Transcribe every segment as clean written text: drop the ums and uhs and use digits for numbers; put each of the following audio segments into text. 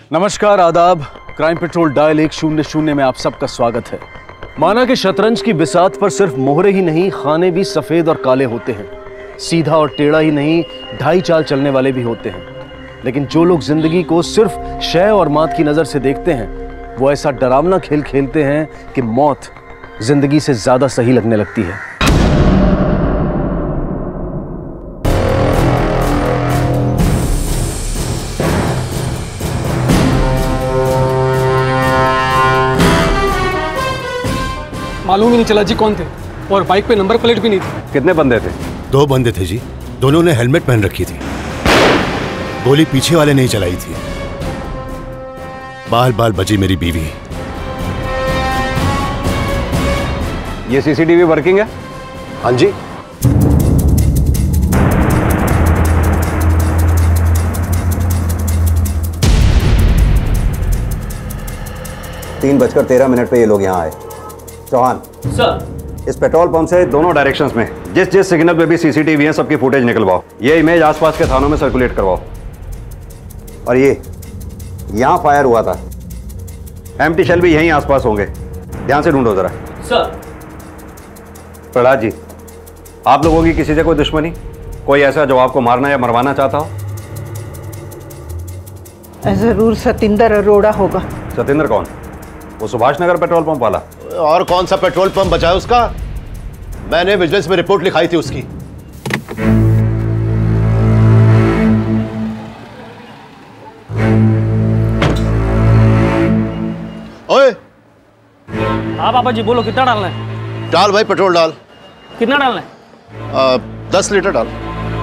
नमस्कार, आदाब। Crime petrol dial 100 में आप सबका स्वागत है। माना कि शतरंज की बिसात पर सिर्फ मोहरे ही नहीं, खाने भी सफेद और काले होते हैं। सीधा और टेढ़ा ही नहीं, ढाई चाल चलने वाले भी होते हैं। लेकिन जो लोग जिंदगी को सिर्फ शय और मात की नजर से देखते हैं, वो ऐसा डरावना खेल खेलते हैं कि मौत जिंदगी से ज्यादा सही लगने लगती है। मालूम ही नहीं चला जी कौन थे, और बाइक पे नंबर प्लेट भी नहीं थी। कितने बंदे थे? 2 बंदे थे जी। दोनों ने हेलमेट पहन रखी थी। गोली पीछे वाले ने ही चलाई थी। बाल बाल बची मेरी बीवी। ये सीसीटीवी वर्किंग है? हाँ जी। तीन 3:13 पे ये लोग यहाँ आए। चौहान सर, इस पेट्रोल पंप से दोनों डायरेक्शंस में जिस सिग्नल पे भी सीसीटीवी है, सबकी फुटेज निकलवाओ। ये इमेज आसपास के थानों में सर्कुलेट करवाओ। और ये यहाँ फायर हुआ था। एम्प्टी शेल भी यहीं आसपास होंगे, ध्यान से ढूंढो जरा। सर। प्रहलाद जी, आप लोगों की किसी से कोई दुश्मनी, कोई ऐसा जो आपको मारना या मरवाना चाहता हो? जरूर सतिंदर अरोड़ा होगा। सतिंदर कौन? वो सुभाष नगर पेट्रोल पंप वाला? और कौन सा पेट्रोल पंप बचा है उसका? मैंने विजिलेंस में रिपोर्ट लिखाई थी उसकी। ओए! हाँ पापा जी, बोलो कितना डालना है? डाल भाई, पेट्रोल डाल। कितना डालना है? 10 लीटर डाल।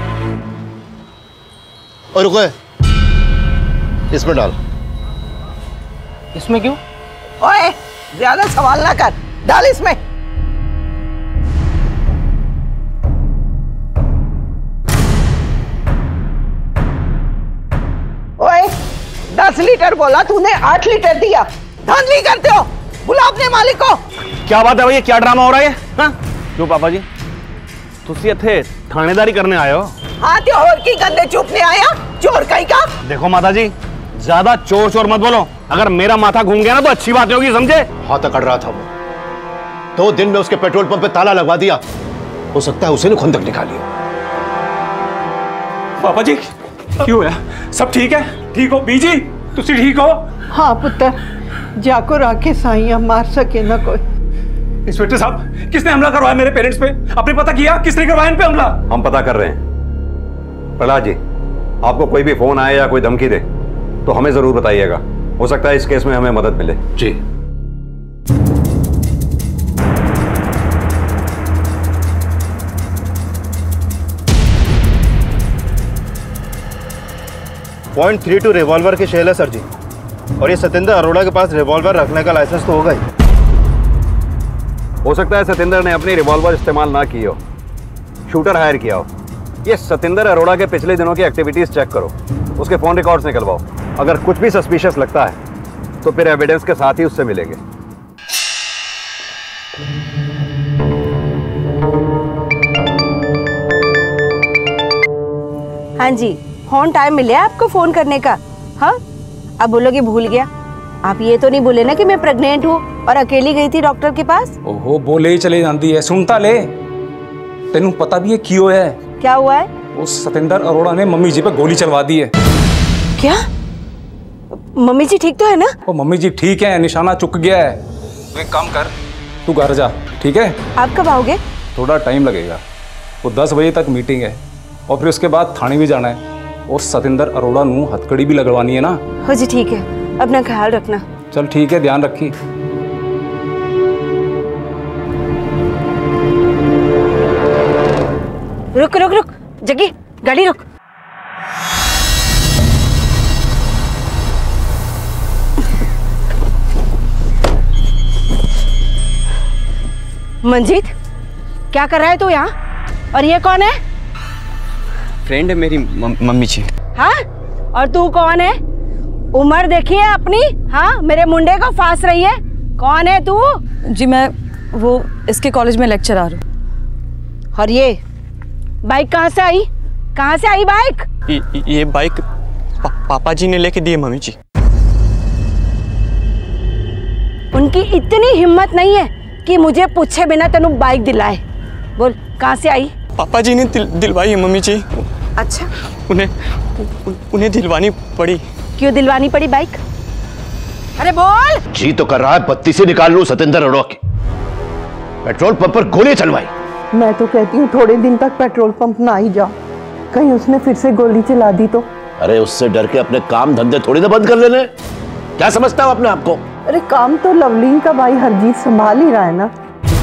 और रुको, इसमें डाल। इसमें क्यों? ओए, ज्यादा सवाल ना कर, डाल इसमें। ओए, 10 लीटर बोला तूने, 8 लीटर दिया। धांधली करते हो, बुला अपने मालिक को। क्या बात है भैया, क्या ड्रामा हो रहा है? हाँ? क्यों पापा जी, तुसी इत्थे थानेदारी करने आए हो? हाँ, त्योहार की गंदे चुपने आया, चोर कहीं का। देखो माता जी, ज्यादा चोर चोर मत बोलो। अगर मेरा माथा घूम गया ना तो अच्छी बात होगी, समझे? हाथ अकड़ रहा था वो। 2 दिन में उसके पेट्रोल पंप पे ताला लगवा दिया। हो सकता है उसे ने खुंदक निकाली। पापा जी, क्यों है? सब ठीक है? ठीक हो बीजी? तुसी ठीक हो? हाँ पुत्र, जाको राखे साइया मार सके ना कोई। इंस्पेक्टर साहब, किसने हमला करवाया मेरे पेरेंट्स पे? आपने पता किया किसने करवाया इन पे हमला? हम पता कर रहे हैं। प्रहलाद जी, आपको कोई भी फोन आए या कोई धमकी दे तो हमें जरूर बताइएगा। हो सकता है इस केस में हमें मदद मिले। जी। .32 रिवॉल्वर की शेल है सर जी। और ये सतिंदर अरोड़ा के पास रिवॉल्वर रखने का लाइसेंस तो होगा ही। हो सकता है सतिंदर ने अपनी रिवॉल्वर इस्तेमाल ना की हो, शूटर हायर किया हो। ये सतिंदर अरोड़ा के पिछले दिनों की एक्टिविटीज चेक करो, उसके फोन रिकॉर्ड्स निकलवाओ। अगर कुछ भी सस्पिशियस लगता है तो फिर एविडेंस के साथ ही उससे मिलेंगे। हाँ जी, फोन टाइम मिले आपको फोन करने का? हाँ, अब बोलोगे भूल गया। आप ये तो नहीं बोले ना कि मैं प्रेग्नेंट हूँ और अकेली गई थी डॉक्टर के पास? ओहो, बोले ही चले जाती है। सुनता ले, तेनू पता भी है क्यों है? क्या हुआ है? वो सतिंदर अरोड़ा ने मम्मी जी पे गोली चलवा दी है। क्या? मम्मी जी ठीक तो है ना? वो मम्मी जी ठीक है, निशाना चुक गया है। तू एक काम कर, तू घर जा, ठीक है? आप कब आओगे? थोड़ा टाइम लगेगा। वो 10 बजे तक मीटिंग है और फिर उसके बाद थाने भी जाना है। और सतिंदर अरोड़ा नू हथकड़ी भी लगवानी है ना। हो जी, ठीक है, अपना ख्याल रखना। चल ठीक है, ध्यान रखी। रुक रुक रुक, जगी, गाड़ी रुक। मंजीत, क्या कर रहा है तू यहाँ? और ये कौन है? फ्रेंड है मेरी मम्मी जी। हाँ, और तू कौन है? उम्र देखी है अपनी? हाँ, मेरे मुंडे को फांस रही है। कौन है तू? जी मैं वो इसके कॉलेज में लेक्चरर हूँ। और ये बाइक कहाँ से आई? कहाँ से आई बाइक? ये बाइक पापा जी ने लेके दी है मम्मी जी। उनकी इतनी हिम्मत नहीं है कि मुझे पूछे बिना तेनू बाइक दिलाए। बोल कहाँ से आई? पापा जी ने दिलवाई है मम्मी जी। अच्छा, उन्हें दिलवानी पड़ी। क्यों दिलवानी पड़ी बाइक? अरे बोल। जी तो कर रहा है बत्ती से निकाल लूं सतेंद्र अरोड़ा की। पेट्रोल पंप पर गोली चलवाई। मैं तो कहती हूँ थोड़े दिन तक पेट्रोल पंप ना ही जाओ, कहीं उसने फिर से गोली चला दी तो। अरे उससे डर के अपने काम धंधे थोड़ी ना बंद कर लेने। क्या समझता हो अपने आप को? अरे काम तो लवलीन का भाई हरजीत संभाल ही रहा है ना।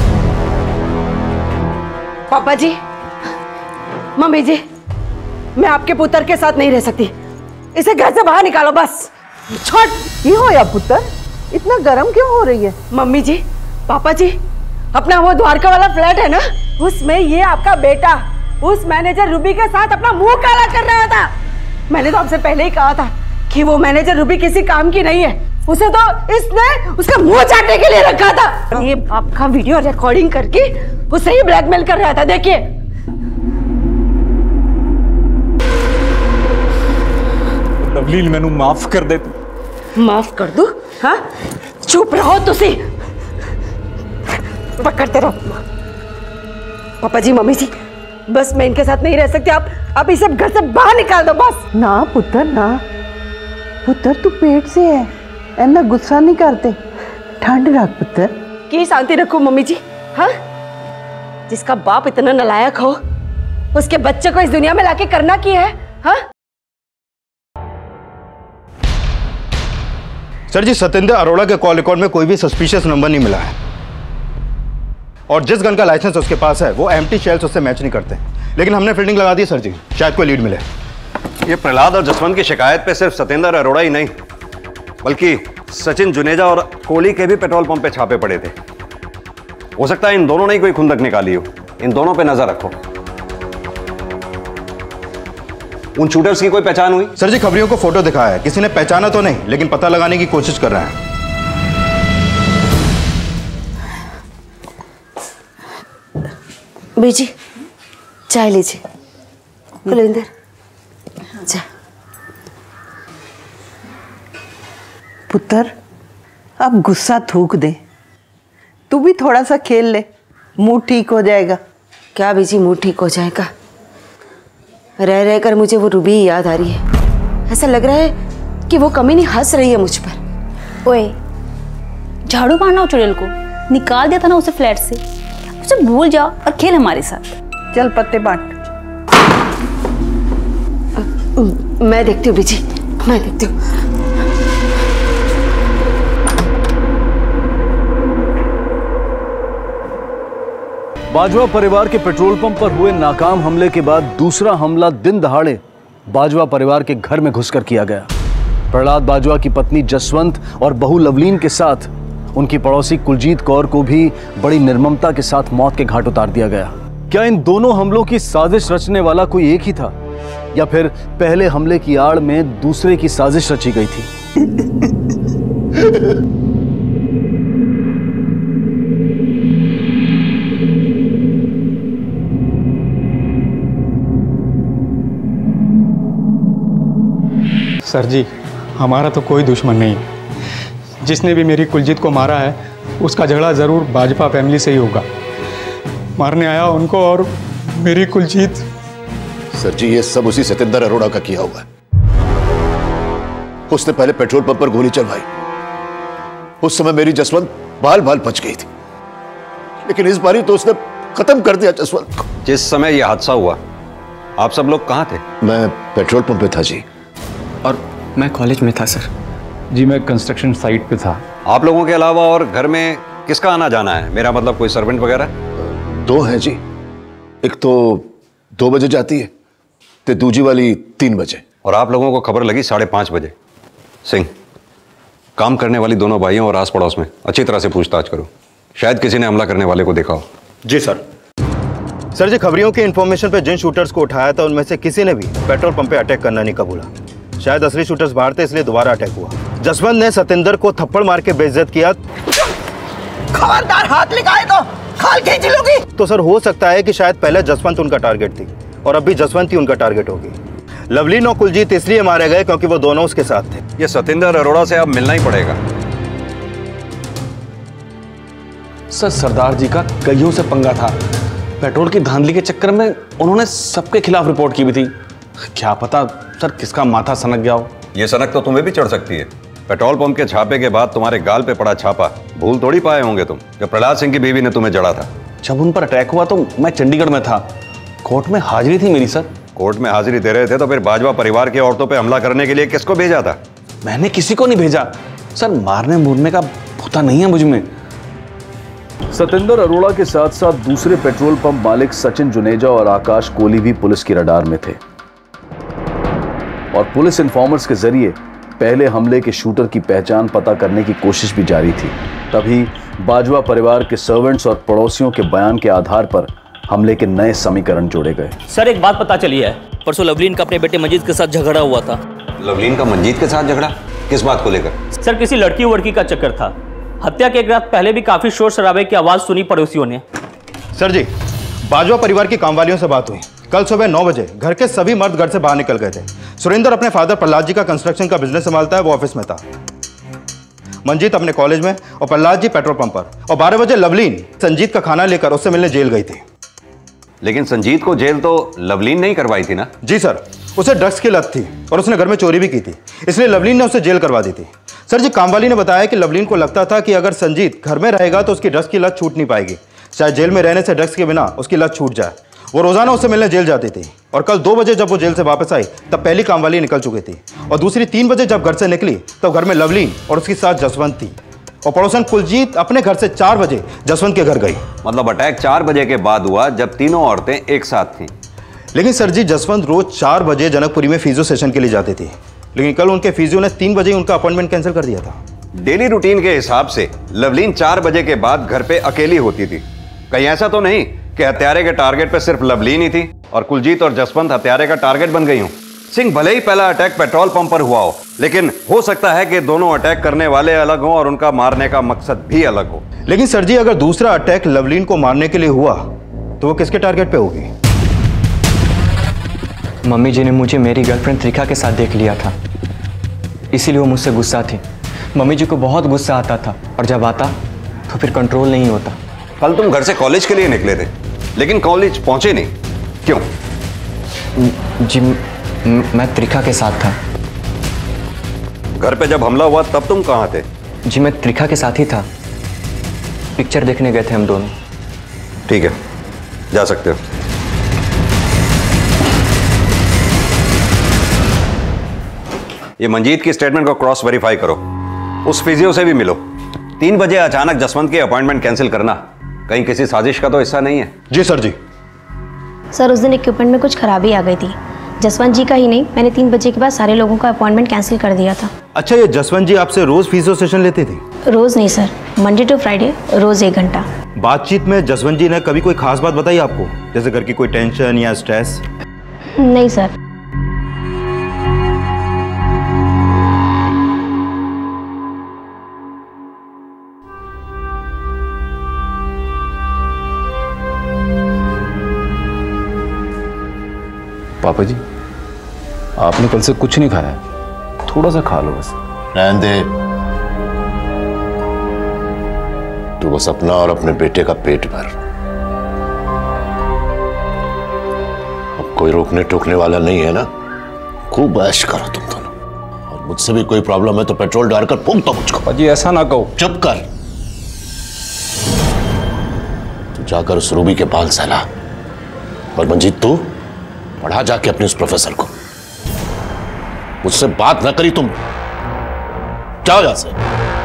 पापा जी, मम्मी जी, मैं आपके पुत्र के साथ नहीं रह सकती। इसे घर से बाहर निकालो बस। छोड़। ये हो या पुत्र, इतना गर्म क्यों हो रही है? मम्मी जी, पापा जी, अपना वो द्वारका वाला फ्लैट है ना, उसमें ये आपका बेटा उस मैनेजर रूबी के साथ अपना मुंह काला कर रहा था। मैंने तो आपसे पहले ही कहा था कि वो मैनेजर रूबी किसी काम की नहीं है। उसे तो इसने उसका मुंह चाटने के लिए रखा था। ये आपका वीडियो रिकॉर्डिंग करके उसे ही ब्लैकमेल कर रहा था। देखिए। लवलीन मैनू माफ कर दे। माफ कर दूं? हाँ, चुप रहो तुसी, पकड़ते रहो। पापा जी, मम्मी जी, बस मैं इनके साथ नहीं रह सकती। आप इसे घर से बाहर निकाल दो बस। ना पुत्र ना, पुत्र तू पेट से है, ऐना गुस्सा नहीं करते, ठंड रख पुत्र। की शांति रखो मम्मी जी। हाँ, जिसका बाप इतना नालायक हो, उसके बच्चे को इस दुनिया में लाके करना क्या है? हाँ? सर जी, सतेंद्र अरोड़ा के कॉल रिकॉर्ड में कोई भी सस्पिशियस नंबर नहीं मिला है, और जिस गन का लाइसेंस उसके पास है वो एम्प्टी शेल्स उससे मैच नहीं करते। लेकिन हमने फील्डिंग लगा दी सर जी, शायद कोई लीड मिले। ये प्रहलाद और जसवंत की शिकायत पे सिर्फ सतेंद्र अरोड़ा ही नहीं, बल्कि सचिन जुनेजा और कोहली के भी पेट्रोल पंप पे छापे पड़े थे। हो सकता है इन दोनों ने ही कोई खुंदक निकाली हो। इन दोनों पे नजर रखो। उन शूटर्स की कोई पहचान हुई? सर जी, खबरियों को फोटो दिखाया है, किसी ने पहचाना तो नहीं, लेकिन पता लगाने की कोशिश कर रहे हैं। बीजी, चाय लीजिए। कुलविंदर, चाय। पुत्र, अब गुस्सा थूक दे, तू भी थोड़ा सा खेल ले, मूड ठीक हो जाएगा। क्या बीजी मूड ठीक हो जाएगा? रह रह कर मुझे वो रूबी याद आ रही है। ऐसा लग रहा है कि वो कमी नहीं हंस रही है मुझ पर। ओए, झाड़ू मारना हो चुड़ैल को, निकाल दिया था ना उसे फ्लैट से, उसे भूल जाओ और खेल हमारे साथ। चल पत्ते बांट। मैं देखती हूँ बीजी, मैं देखती हूँ। बाजवा परिवार के पेट्रोल पंप पर हुए नाकाम हमले के बाद दूसरा हमला दिन दहाड़े बाजवा परिवार के घर में घुसकर किया गया। प्रहलाद बाजवा की पत्नी जसवंत और बहू लवलीन के साथ उनकी पड़ोसी कुलजीत कौर को भी बड़ी निर्ममता के साथ मौत के घाट उतार दिया गया। क्या इन दोनों हमलों की साजिश रचने वाला कोई एक ही था, या फिर पहले हमले की आड़ में दूसरे की साजिश रची गई थी? सर जी, हमारा तो कोई दुश्मन नहीं है। जिसने भी मेरी कुलजीत को मारा है उसका झगड़ा ज़रूर भाजपा फैमिली से ही होगा। मारने आया उनको और मेरी कुलजीत। सर जी, ये सब उसी सतेंद्र अरोड़ा का किया हुआ है। उसने पहले पेट्रोल पंप पर गोली चलवाई। उस समय मेरी जसवंत बाल बाल बच गई थी, लेकिन इस बारी तो उसने खत्म कर दिया जसवंत को। जिस समय यह हादसा हुआ आप सब लोग कहाँ थे? मैं पेट्रोल पंप पे था जी। और मैं कॉलेज में था सर। जी, मैं कंस्ट्रक्शन साइट पे था। आप लोगों के अलावा और घर में किसका आना जाना है? मेरा मतलब कोई सर्वेंट वगैरह? दो हैं जी, एक तो 2 बजे जाती है तो दूजी वाली 3 बजे। और आप लोगों को खबर लगी 5:30 बजे। सिंह, काम करने वाली दोनों भाइयों और आस पड़ोस में अच्छी तरह से पूछताछ करो, शायद किसी ने हमला करने वाले को देखा हो। जी सर। सर जी, खबरियों की इंफॉर्मेशन पे जिन शूटर्स को उठाया था उनमें से किसी ने भी पेट्रोल पंप पे अटैक करना नहीं कबूला। शायद असली शूटर्स बाहर थे, इसलिए दोबारा अटैक हुआ। जसवंत ने सतेंद्र को थप्पड़ मार के बेइज्जत किया। खबरदार, हाथ लगाए तो खाल खींच लूंगी। तो सर, हो सकता है कि शायद पहले जसवंत उनका टारगेट थी और अभी जसवंत ही उनका टारगेट होगी। लवलीन और कुलजीत इसलिए मारे गए क्योंकि वो दोनों उसके साथ थे। ये सतेंद्र अरोड़ा से अब मिलना ही पड़ेगा। सर सरदार जी का कईयों से पंगा था। पेट्रोल की धांधली के चक्कर में उन्होंने सबके खिलाफ रिपोर्ट की भी थी। क्या पता सर किसका माथा सनक गया हो। ये सनक तो तुम्हें भी चढ़ सकती है। पेट्रोल पंप के छापे के बाद तुम्हारे गाल पे पड़ा छापा भूल थोड़ी पाए होंगे तुम, जब प्रहलाद सिंह की बीवी ने तुम्हें जड़ा था। जब उन पर अटैक हुआ तो मैं चंडीगढ़ में था, कोर्ट में हाजिरी थी मेरी सर। कोर्ट में हाजिरी दे रहे थे तो फिर बाजवा परिवार की औरतों पे हमला करने के लिए किसको भेजा था? मैंने किसी को नहीं भेजा सर, मारने मूरने का भूता नहीं है मुझ में। सतिंदर अरोड़ा के साथ साथ दूसरे पेट्रोल पंप मालिक सचिन जुनेजा और आकाश कोहली भी पुलिस की रडार में थे और पुलिस इन्फॉर्मर्स के जरिए पहले हमले के शूटर की पहचान पता करने की कोशिश भी जारी थी। तभी बाजवा परिवार के सर्वेंट्स और पड़ोसियों के बयान के आधार पर हमले के नए समीकरण जोड़े गए। सर एक बात पता चली है, परसों लवलीन का अपने बेटे मंजीत के साथ झगड़ा हुआ था। लवलीन का मंजीत के साथ झगड़ा? किस बात को लेकर? सर किसी लड़की वड़की का चक्कर था। हत्या के एक रात पहले भी काफी शोर शराबे की आवाज सुनी पड़ोसियों ने। सर जी, बाजवा परिवार की कामवालियों से बात हुई। कल सुबह 9 बजे घर के सभी मर्द घर से बाहर निकल गए थे। सुरेंद्र अपने फादर प्रहलाद जी का कंस्ट्रक्शन का बिजनेस संभालता है, वो ऑफिस में था। मंजीत अपने कॉलेज में और प्रहलाद जी पेट्रोल पंप पर। और 12 बजे लवलीन संजीत का खाना लेकर उससे मिलने जेल गई थी। लेकिन संजीत को जेल तो लवलीन ने ही करवाई थी ना? जी सर, उसे ड्रग्स की लत थी और उसने घर में चोरी भी की थी, इसलिए लवलीन ने उसे जेल करवा दी थी। सर जी, कामवाली ने बताया कि लवलीन को लगता था कि अगर संजीत घर में रहेगा तो उसकी ड्रग्स की लत छूट नहीं पाएगी, चाहे जेल में रहने से ड्रग्स के बिना उसकी लत छूट जाए। वो रोजाना उससे मिलने जेल जाती थी और कल 2 बजे जब वो जेल से वापस आई तब पहली कामवाली निकल चुकी थी और दूसरी 3 बजे जब घर से निकली तब घर में लवलीन और उसके साथ जसवंत थी और पड़ोसन कुलजीत अपने घर से 4 बजे जसवंत के घर गई। मतलब अटैक 4 बजे के बाद हुआ जब तीनों औरतें एक साथ थीं। लेकिन सर जी, जसवंत रोज 4 बजे जनकपुरी में फिजियो सेशन के लिए जाती थी, लेकिन कल उनके फिजियो ने 3 बजे उनका अपॉइंटमेंट कैंसिल कर दिया था। डेली रूटीन के हिसाब से लवलीन 4 बजे के बाद घर पे अकेली होती थी। कहीं ऐसा तो नहीं कि हत्यारे के टारगेट पे सिर्फ लवलीन ही थी और कुलजीत और जसवंत हत्यारे का टारगेट बन गई हूं? सिंह, भले ही पहला अटैक पेट्रोल पंप पर हुआ हो, लेकिन हो सकता है कि दोनों अटैक करने वाले अलग हों और उनका मारने का मकसद भी अलग हो। लेकिन सर जी, अगर दूसरा अटैक लवलीन को मारने के लिए हुआ तो वो किसके टारगेट पे होगी? मम्मी जी ने मुझे मेरी गर्लफ्रेंड त्रिखा के साथ देख लिया था, इसीलिए वो मुझसे गुस्सा थी। मम्मी जी को बहुत गुस्सा आता था और जब आता तो फिर कंट्रोल नहीं होता। कल तुम घर से कॉलेज के लिए निकले थे, लेकिन कॉलेज पहुंचे नहीं, क्यों? जी मैं त्रिखा के साथ था। घर पे जब हमला हुआ तब तुम कहां थे? जी मैं त्रिखा के साथ ही था, पिक्चर देखने गए थे हम दोनों। ठीक है, जा सकते हो। ये मंजीत की स्टेटमेंट को क्रॉस वेरीफाई करो, उस फिजियो से भी मिलो। 3 बजे अचानक जसवंत की अपॉइंटमेंट कैंसिल करना कहीं किसी साजिश का तो हिस्सा नहीं है? जी सर जी। सर उस दिन इक्विपमेंट में कुछ खराबी आ गई थी। जसवंत जी का ही नहीं, मैंने 3 बजे के बाद सारे लोगों का अपॉइंटमेंट कैंसिल कर दिया था। अच्छा, ये जसवंत जी आपसे रोज फिजियो सेशन लेती थी? रोज नहीं सर, मंडे टू फ्राइडे रोज 1 घंटा। बातचीत में जसवंत जी ने कभी कोई खास बात बताई आपको, जैसे घर की कोई टेंशन या स्ट्रेस? नहीं सर। पापा जी, आपने कल से कुछ नहीं खाया, थोड़ा सा खा लो बस। रहने दे, तू बस अपना और अपने बेटे का पेट भर। अब कोई रोकने टोकने वाला नहीं है ना, खूब ऐश करो तुम दोनों। और मुझसे भी कोई प्रॉब्लम है तो पेट्रोल डालकर फूंक दो मुझको। पापा जी ऐसा ना कहो। चुप कर, तू जाकर उस रूबी के बाल सहला। और मंजीत, तू पढ़ा जाके अपने उस प्रोफेसर को। मुझसे बात ना करी तुम, जाओ यहां से।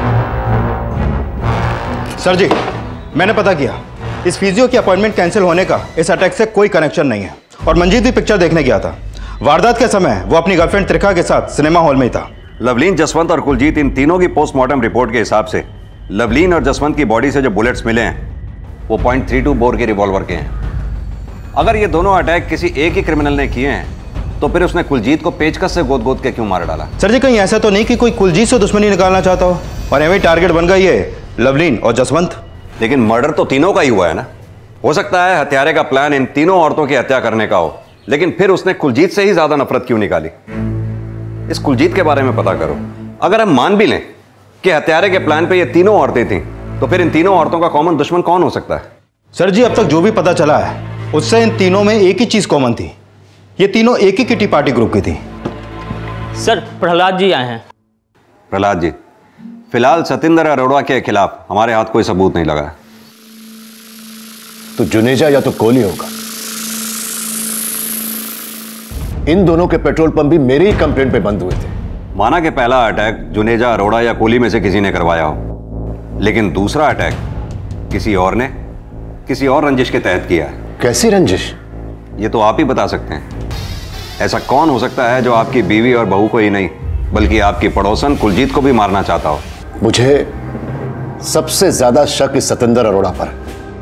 सर जी, मैंने पता किया, इस फिजियो की अपॉइंटमेंट कैंसिल होने का इस अटैक से कोई कनेक्शन नहीं है। और मंजीत भी पिक्चर देखने गया था। वारदात के समय वो अपनी गर्लफ्रेंड त्रिखा के साथ सिनेमा हॉल में ही था। लवलीन, जसवंत और कुलजीत, इन तीनों की पोस्टमार्टम रिपोर्ट के हिसाब से लवलीन और जसवंत की बॉडी से जो बुलेट्स मिले हैं वो .32 बोर के रिवॉल्वर के हैं। अगर ये दोनों अटैक किसी एक ही क्रिमिनल ने किए हैं तो फिर उसने कुलजीत को पेचकस से गोद गोद के क्यों मार डाला? सर जी, कहीं ऐसा तो नहीं कि कोई कुलजीत से दुश्मनी निकालना चाहता हो और एवं टारगेट बन गई है लवलीन और जसवंत? लेकिन मर्डर तो तीनों का ही हुआ है ना। हो सकता है हत्यारे का प्लान इन तीनों औरतों की हत्या करने का हो, लेकिन फिर उसने कुलजीत से ही ज्यादा नफरत क्यों निकाली? इस कुलजीत के बारे में पता करो। अगर हम मान भी लें कि हत्यारे के प्लान पे ये तीनों औरतें थीं, तो फिर इन तीनों औरतों का कॉमन दुश्मन कौन हो सकता है? सर जी, अब तक जो भी पता चला है उससे इन तीनों में एक ही चीज कॉमन थी। ये तीनों एक ही किटी पार्टी ग्रुप की थी। सर, प्रहलाद जी आए हैं। प्रहलाद जी, फिलहाल सतिंदर अरोड़ा के खिलाफ हमारे हाथ कोई सबूत नहीं लगा है। तो जुनेजा या तो कोहली होगा। इन दोनों के पेट्रोल पंप भी मेरे ही कंप्लेंट पे बंद हुए थे। माना कि पहला अटैक जुनेजा, अरोड़ा या कोहली में से किसी ने करवाया हो, लेकिन दूसरा अटैक किसी और ने किसी और रंजिश के तहत किया है। कैसी रंजिश? ये तो आप ही बता सकते हैं। ऐसा कौन हो सकता है जो आपकी बीवी और बहू को ही नहीं बल्कि आपकी पड़ोसन कुलजीत को भी मारना चाहता हो? मुझे सबसे ज्यादा शक इस सतिंदर अरोड़ा पर।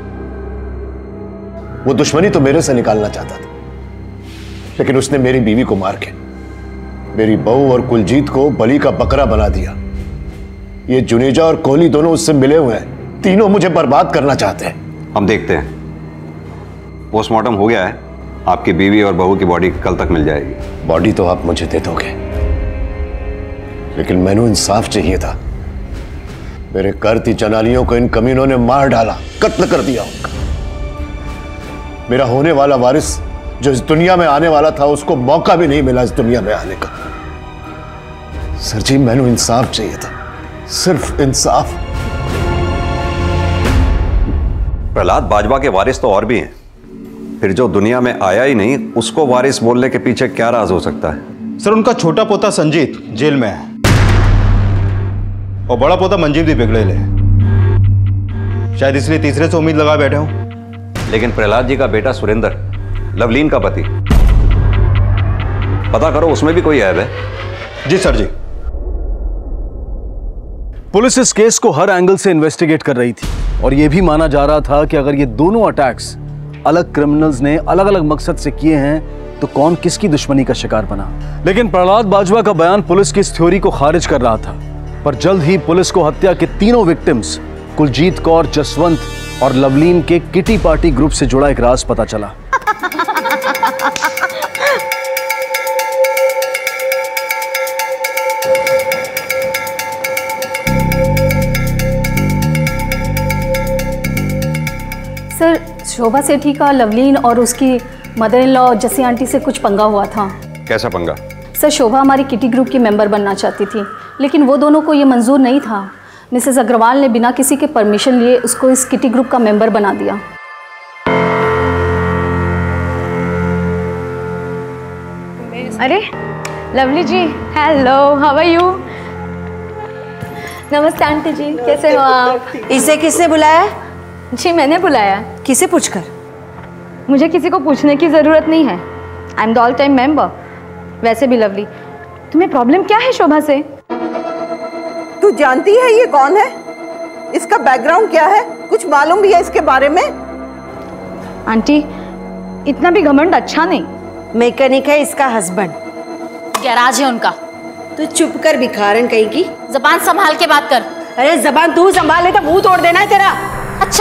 वो दुश्मनी तो मेरे से निकालना चाहता था, लेकिन उसने मेरी बीवी को मार के मेरी बहू और कुलजीत को बलि का बकरा बना दिया। ये जुनेजा और कोहली दोनों उससे मिले हुए हैं। तीनों मुझे बर्बाद करना चाहते हैं। हम देखते हैं। पोस्टमार्टम हो गया है, आपकी बीवी और बहू की बॉडी कल तक मिल जाएगी। बॉडी तो आप मुझे दे दोगे, लेकिन मैंने इंसाफ चाहिए था। मेरे करती जनानियों को इन कमीनों ने मार डाला, कत्ल कर दिया उनका। मेरा होने वाला वारिस जो इस दुनिया में आने वाला था, उसको मौका भी नहीं मिला इस दुनिया में आने का। सर जी, मैंने इंसाफ चाहिए था, सिर्फ इंसाफ। प्रहलाद, बाजवा के वारिस तो और भी हैं। फिर जो दुनिया में आया ही नहीं, उसको वारिस बोलने के पीछे क्या राज हो सकता है? सर, उनका छोटा पोता संजीत जेल में है और बड़ा पोता मंजीव भी बिगड़ेले है। शायद इसलिए तीसरे से उम्मीद लगा बैठे हूं। लेकिन प्रहलाद जी का बेटा सुरेंद्र, लवलीन का पति, पता करो उसमें भी कोई ऐब है। जी सर जी। पुलिस इस केस को हर एंगल से इन्वेस्टिगेट कर रही थी और यह भी माना जा रहा था कि अगर ये दोनों अटैक्स अलग क्रिमिनल्स ने अलग अलग मकसद से किए हैं तो कौन किसकी दुश्मनी का शिकार बना। लेकिन प्रहलाद बाजवा का बयान पुलिस की इस थ्योरी को खारिज कर रहा था। पर जल्द ही पुलिस को हत्या के तीनों विक्टिम्स कुलजीत कौर, जसवंत और लवलीन के किटी पार्टी ग्रुप से जुड़ा एक राज पता चला। सर, शोभा सेठी का लवलीन और उसकी mother in law Jassi aunty से कुछ पंगा हुआ था। कैसा पंगा? सर, शोभा हमारी किटी ग्रुप की मेंबर बनना चाहती थी, लेकिन वो दोनों को ये मंजूर नहीं था। मिसेस अग्रवाल ने बिना किसी के परमिशन लिए उसको इस किटी ग्रुप का मेंबर बना दिया। अरे Lovely ji, hello, how are you? नमस्ते आंटी जी, कैसे हो आप? इसे किसने बुलाया? जी मैंने बुलाया। किसे पूछकर? मुझे किसी को पूछने की ज़रूरत नहीं है। I am the all time member. वैसे भी लवली, तुम्हें प्रॉब्लम क्या है शोभा से? तू जानती है ये कौन है? इसका बैकग्राउंड क्या है? कुछ मालूम भी है इसके बारे में? आंटी, इतना भी घमंड अच्छा नहीं। मैकेनिक है इसका हस्बैंड, गैराज है उनका। तू चुप कर भिखारन कहीं की। जबान संभाल के बात कर। अरे जबान तू संभाल ले तो मुंह तोड़ देना है तेरा। अच्छा,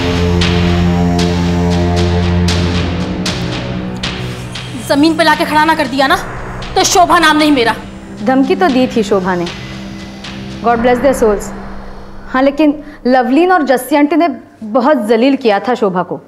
जमीन पे लाके खड़ा ना कर दिया ना तो शोभा नाम नहीं मेरा। धमकी तो दी थी शोभा ने, गॉड ब्लेस देयर सोल्स। हाँ, लेकिन लवलीन और जस्सी आंटी ने बहुत जलील किया था शोभा को।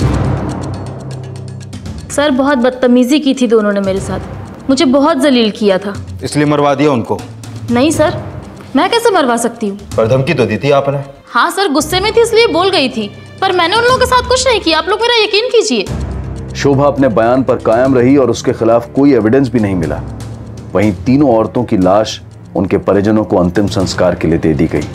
सर, बहुत बदतमीजी की थी दोनों ने मेरे साथ, मुझे बहुत जलील किया था। इसलिए मरवा दिया उनको? नहीं सर, मैं कैसे मरवा सकती हूँ? पर धमकी तो दी थी आपने। हाँ सर, गुस्से में थी इसलिए बोल गई थी, पर मैंने उन लोगों के साथ कुछ नहीं किया। आप लोग मेरा यकीन कीजिए। शोभा अपने बयान पर कायम रही और उसके खिलाफ कोई एविडेंस भी नहीं मिला। वहीं तीनों औरतों की लाश उनके परिजनों को अंतिम संस्कार के लिए दे दी गई।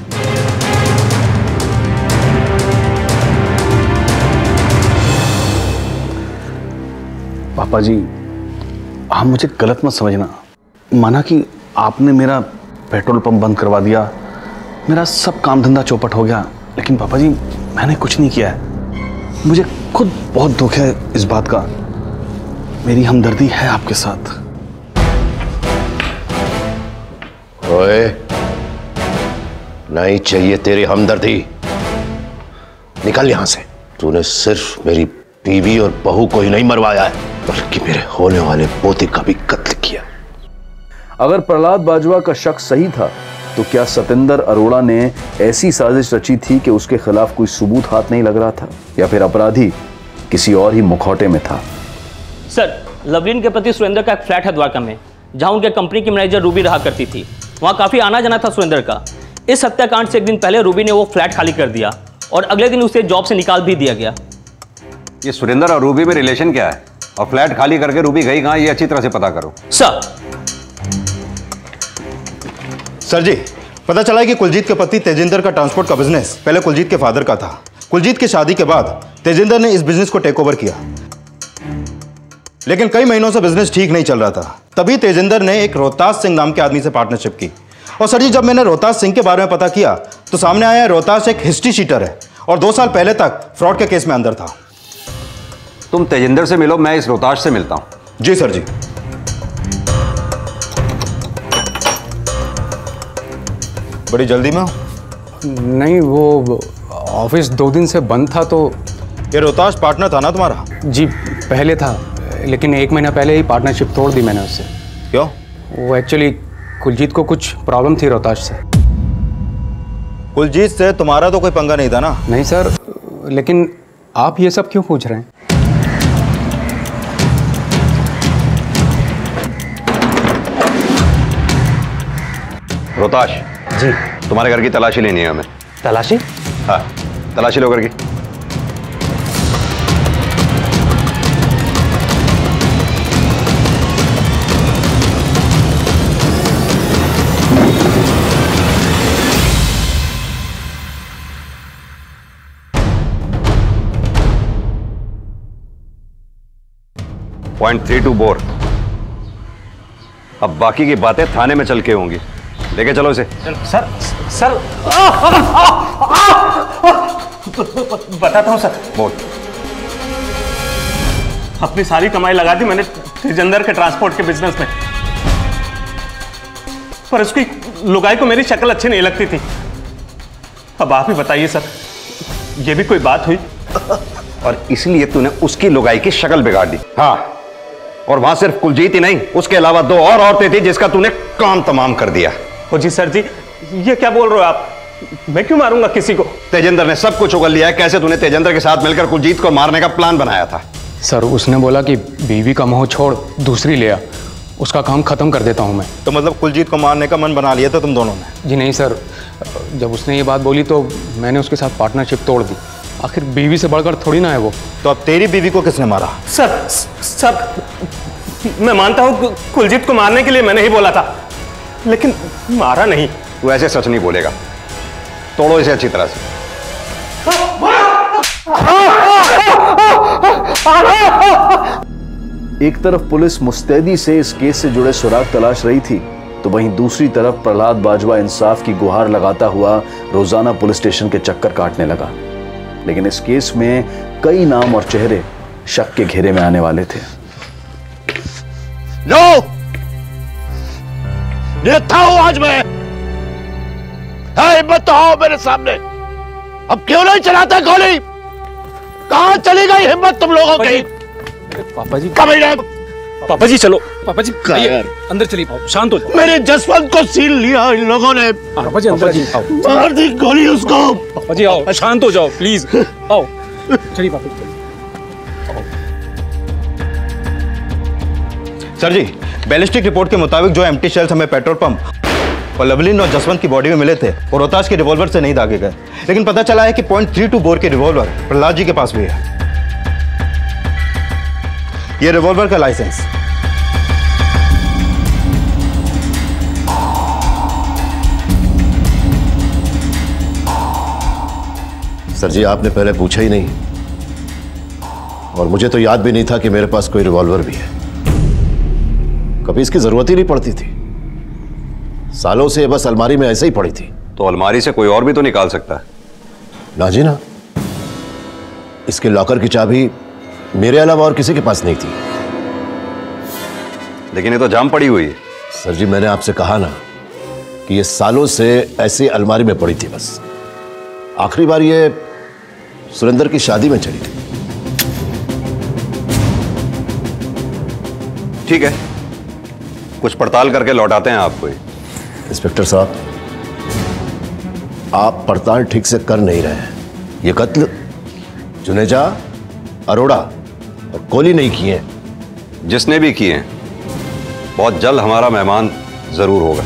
पापा जी, आप मुझे गलत मत समझना। माना कि आपने मेरा पेट्रोल पंप बंद करवा दिया, मेरा सब काम धंधा चौपट हो गया, लेकिन पापा जी मैंने कुछ नहीं किया है। मुझे खुद बहुत दुख है इस बात का। मेरी हमदर्दी है आपके साथ। ओए, नहीं चाहिए तेरी हमदर्दी। निकल यहां से। तूने सिर्फ मेरी बीवी और बहू को ही नहीं मरवाया है, बल्कि मेरे होने वाले पोते का भी कत्ल किया। अगर प्रहलाद बाजवा का शक सही था तो क्या सतिंदर अरोड़ा ने ऐसी साजिश रची थी कि उसके खिलाफ कोई सबूत हाथ नहीं लग रहा था, या फिर अपराधी किसी और ही मुखौटे में था? सर, लवलीन के पति सुरेंद्र का एक फ्लैट है द्वारका में, जहां उनके कंपनी की मैनेजर रूबी रहा करती थी। वहां काफी आना जाना था सुरेंद्र का। इस हत्याकांड से एक दिन पहले रूबी ने वो फ्लैट खाली कर दिया और अगले दिन उसे जॉब से निकाल भी दिया गया। ये सुरेंद्र और रूबी में रिलेशन क्या है, और फ्लैट खाली करके रूबी गई कहां, ये अच्छी तरह से पता करो। सर जी, पता चला है कि कुलजीत के पति तेजिंदर का ट्रांसपोर्ट का बिजनेस पहले कुलजीत के फादर का था। कुलजीत की शादी के बाद तेजिंदर ने इस बिजनेस को टेक ओवर किया, लेकिन कई महीनों से बिजनेस ठीक नहीं चल रहा था। तभी तेजिंदर ने एक रोहतास सिंह नाम के आदमी से पार्टनरशिप की। और सर जी, जब मैंने रोहतास सिंह के बारे में पता किया तो सामने आया रोहतास एक हिस्ट्री शीटर है और 2 साल पहले तक फ्रॉड के केस में अंदर था। तुम तेजिंदर से मिलो, मैं इस रोहतास से मिलता हूं। जी सर जी। बड़ी जल्दी में हो? नहीं, वो ऑफिस 2 दिन से बंद था तो। ये रोहतास पार्टनर था ना तुम्हारा? जी पहले था, लेकिन 1 महीना पहले ही पार्टनरशिप तोड़ दी मैंने उससे। क्यों? वो एक्चुअली कुलजीत को कुछ प्रॉब्लम थी रोहतास से। कुलजीत से तुम्हारा तो कोई पंगा नहीं था ना? नहीं सर, लेकिन आप ये सब क्यों पूछ रहे हैं? रोहताश जी, तुम्हारे घर की तलाशी लेनी है हमें। तलाशी? हाँ, तलाशी लो घर की। .32 बोर। अब बाकी की बातें थाने में चल के होंगी। लेके चलो इसे। सर सर बताता हूँ सर। बोल। अपनी सारी कमाई लगा दी मैंने तेजिंदर के ट्रांसपोर्ट के बिजनेस में, पर उसकी लुगाई को मेरी शक्ल अच्छी नहीं लगती थी। अब आप ही बताइए सर, ये भी कोई बात हुई? और इसलिए तूने उसकी लुगाई की शक्ल बिगाड़ दी? हाँ, और वहां सिर्फ कुलजीत ही नहीं, उसके अलावा 2 और औरतें थी जिसका तूने काम तमाम कर दिया। ओ जी सर जी, ये क्या बोल रहे हो आप? मैं क्यों मारूंगा किसी को? तेजिंदर ने सब कुछ उगल लिया है। कैसे तूने तेजिंदर के साथ मिलकर कुलजीत को मारने का प्लान बनाया था? सर, उसने बोला कि बीवी का मोह छोड़ दूसरी ले आ, उसका काम खत्म कर देता हूं मैं। तो मतलब कुलजीत को मारने का मन बना लिया था तुम दोनों ने? जी नहीं सर, जब उसने ये बात बोली तो मैंने उसके साथ पार्टनरशिप तोड़ दी। आखिर बीवी से बढ़कर थोड़ी ना है वो। तो अब तेरी बीवी को किसने मारा? सर मैं मानता हूं कुलजीत को मारने के लिए मैंने ही बोला था, लेकिन मारा नहीं। तू ऐसे सच नहीं बोलेगा। तोड़ो इसे अच्छी तरह से। एक तरफ पुलिस मुस्तैदी से इस केस से जुड़े सुराग तलाश रही थी, तो वहीं दूसरी तरफ प्रहलाद बाजवा इंसाफ की गुहार लगाता हुआ रोजाना पुलिस स्टेशन के चक्कर काटने लगा। लेकिन इस केस में कई नाम और चेहरे शक के घेरे में आने वाले थे। नो! नेता हूं आज मैं। हिम्मत तो हो मेरे सामने। अब क्यों नहीं चलाता गोली? कहां चली गई हिम्मत तुम लोगों की? पापा जी, पापा जी चलो। पापा जी अंदर चलिए, शांत हो जाओ। मेरे जसवंत को सील लिया इन लोगों ने। पापा जी अंदर जी, मार दी गोली उसको। पापा जी आओ, शांत हो जाओ प्लीज। आओ चलिए papa ji. Sir ji, ballistic report के मुताबिक जो एम्प्टी शेल्स हमें पेट्रोल पंप और लवलीन और जसवंत की बॉडी में मिले थे वो रोहतास के रिवॉल्वर से नहीं दागे गए, लेकिन पता चला है कि .32 बोर के रिवॉल्वर प्रहलाद जी के पास भी है। ये रिवॉल्वर का लाइसेंस। सर जी, आपने पहले पूछा ही नहीं, और मुझे तो याद भी नहीं था कि मेरे पास कोई रिवॉल्वर भी है। कभी इसकी जरूरत ही नहीं पड़ती थी। सालों से बस अलमारी में ऐसे ही पड़ी थी। तो अलमारी से कोई और भी तो निकाल सकता है ना जी ना। इसके लॉकर की चाबी मेरे अलावा और किसी के पास नहीं थी। लेकिन ये तो जाम पड़ी हुई है। सर जी, मैंने आपसे कहा ना कि ये सालों से ऐसी अलमारी में पड़ी थी। बस आखिरी बार ये सुरेंद्र की शादी में चली थी। ठीक है, कुछ पड़ताल करके लौटाते हैं आपको। इंस्पेक्टर साहब, आप पड़ताल ठीक से कर नहीं रहे हैं। ये कत्ल जुनेजा, अरोड़ा और कोहली नहीं किए। जिसने भी किए बहुत जल्द हमारा मेहमान जरूर होगा।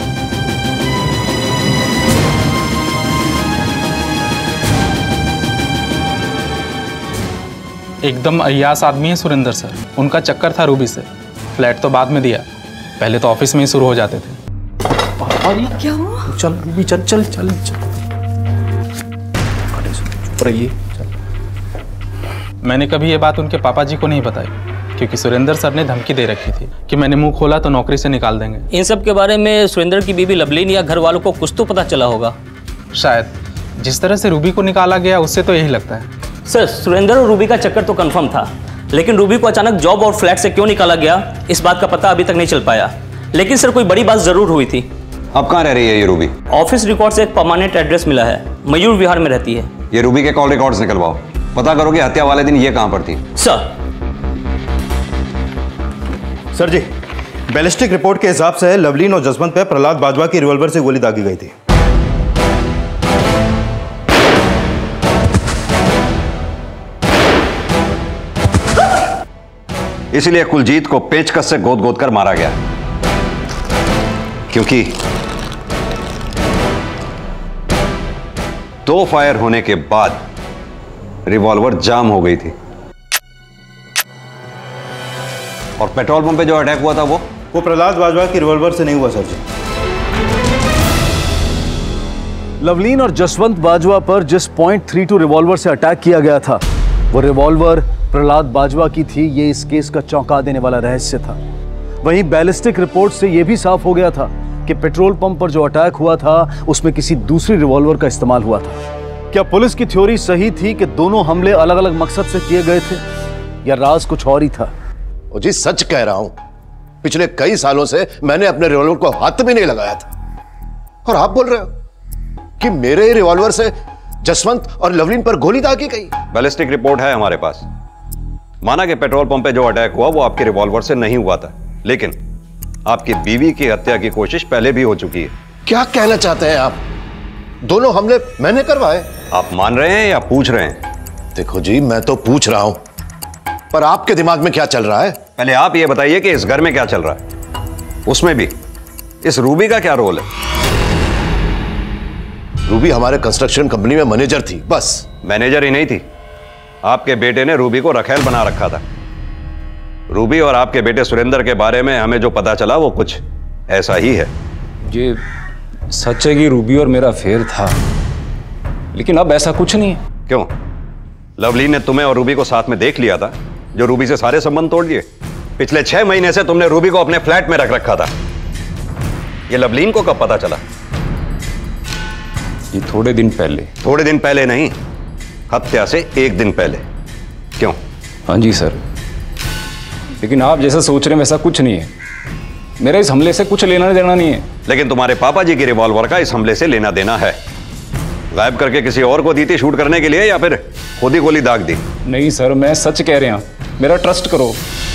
एकदम अय्यास आदमी है सुरेंद्र सर। उनका चक्कर था रूबी से। फ्लैट तो बाद में दिया, पहले तो ऑफिस में ही शुरू हो जाते थे। क्या हुआ? चल रूबी चल चल चल चल, चुप रहिए। मैंने कभी ये बात उनके पापा जी को नहीं बताई, क्योंकि सुरेंद्र सर ने धमकी दे रखी थी कि मैंने मुंह खोला तो नौकरी से निकाल देंगे। इन सब के बारे में सुरेंद्र की बीबी लवलीन या घर वालों को कुछ तो पता चला होगा। शायद। जिस तरह से रूबी को निकाला गया उससे तो यही लगता है। सर, सुरेंद्र और रूबी का चक्कर तो कंफर्म था, लेकिन रूबी को अचानक जॉब और फ्लैट से क्यों निकाला गया इस बात का पता अभी तक नहीं चल पाया। लेकिन सर, कोई बड़ी बात जरूर हुई थी। अब कहाँ रह रही है ये रूबी? ऑफिस रिकॉर्ड से एक परमानेंट एड्रेस मिला है, मयूर विहार में रहती है। ये रूबी के कॉल रिकॉर्ड्स निकलवाओ, पता करो कि हत्या वाले दिन ये कहाँ पर थी। सर जी, बैलिस्टिक रिपोर्ट के हिसाब से लवलीन और जसवंत पे प्रहलाद बाजवा की रिवॉल्वर से गोली दागी गई थी। इसीलिए कुलजीत को पेचकस से गोद गोद कर मारा गया, क्योंकि 2 फायर होने के बाद रिवॉल्वर जाम हो गई थी। और पेट्रोल पंप पे जो अटैक हुआ था वो प्रहलाद बाजवा की रिवॉल्वर से नहीं हुआ सर जी। लवलीन और जसवंत बाजवा पर जिस .32 रिवॉल्वर से अटैक किया गया था, वो रिवॉल्वर प्रहलाद बाजवा की थी। ये इस केस का चौंका देने वाला रहस्य था। वहीं बैलिस्टिक रिपोर्ट से यह भी साफ हो गया था कि पेट्रोल पंप पर जो अटैक हुआ था उसमें किसी दूसरी रिवॉल्वर का इस्तेमाल हुआ था। क्या पुलिस की थ्योरी सही थी कि दोनों हमले अलग अलग मकसद से किए गए थे, या राज कुछ और ही था? जी सच कह रहा हूं, पिछले कई सालों से मैंने अपने रिवॉल्वर को हाथ भी नहीं लगाया था, और आप बोल रहे हो कि मेरे रिवॉल्वर से जसवंत और लवलीन पर गोली दागी गई। बैलिस्टिक रिपोर्ट है हमारे पास। माना कि पेट्रोल पंप पे जो अटैक हुआ वो आपके रिवॉल्वर से नहीं हुआ था, लेकिन आपकी बीवी की हत्या की कोशिश पहले भी हो चुकी है। क्या कहना चाहते हैं आप? दोनों हमले मैंने करवाए। आप मान रहे हैं या पूछ रहे हैं? देखो जी, मैं तो पूछ रहा हूं, पर आपके दिमाग में क्या चल रहा है? पहले आप ये बताइए कि इस घर में क्या चल रहा है, उसमें भी इस रूबी का क्या रोल है? रूबी हमारे कंस्ट्रक्शन कंपनी में मैनेजर थी, बस। मैनेजर ही नहीं थी, आपके बेटे ने रूबी को रखेल बना रखा था। रूबी और आपके बेटे सुरेंद्र के बारे में हमें जो पता चला वो कुछ ऐसा ही है। ये सच है कि रूबी और मेरा अफेयर था, लेकिन अब ऐसा कुछ नहीं है। क्यों? लवलीन ने तुम्हें और रूबी को साथ में देख लिया था, जो रूबी से सारे संबंध तोड़ दिए। पिछले 6 महीने से तुमने रूबी को अपने फ्लैट में रख रखा था। ये लवलीन को कब पता चला? ये थोड़े दिन पहले। थोड़े दिन पहले नहीं, हत्या से 1 दिन पहले। क्यों? हाँ जी सर, लेकिन आप जैसा सोच रहे हैं वैसा कुछ नहीं है। मेरा इस हमले से कुछ लेना देना नहीं है। लेकिन तुम्हारे पापा जी की रिवॉल्वर का इस हमले से लेना देना है। गायब करके किसी और को दी थी शूट करने के लिए, या फिर खुद ही गोली दाग दी? नहीं सर, मैं सच कह रहे हैं, मेरा ट्रस्ट करो।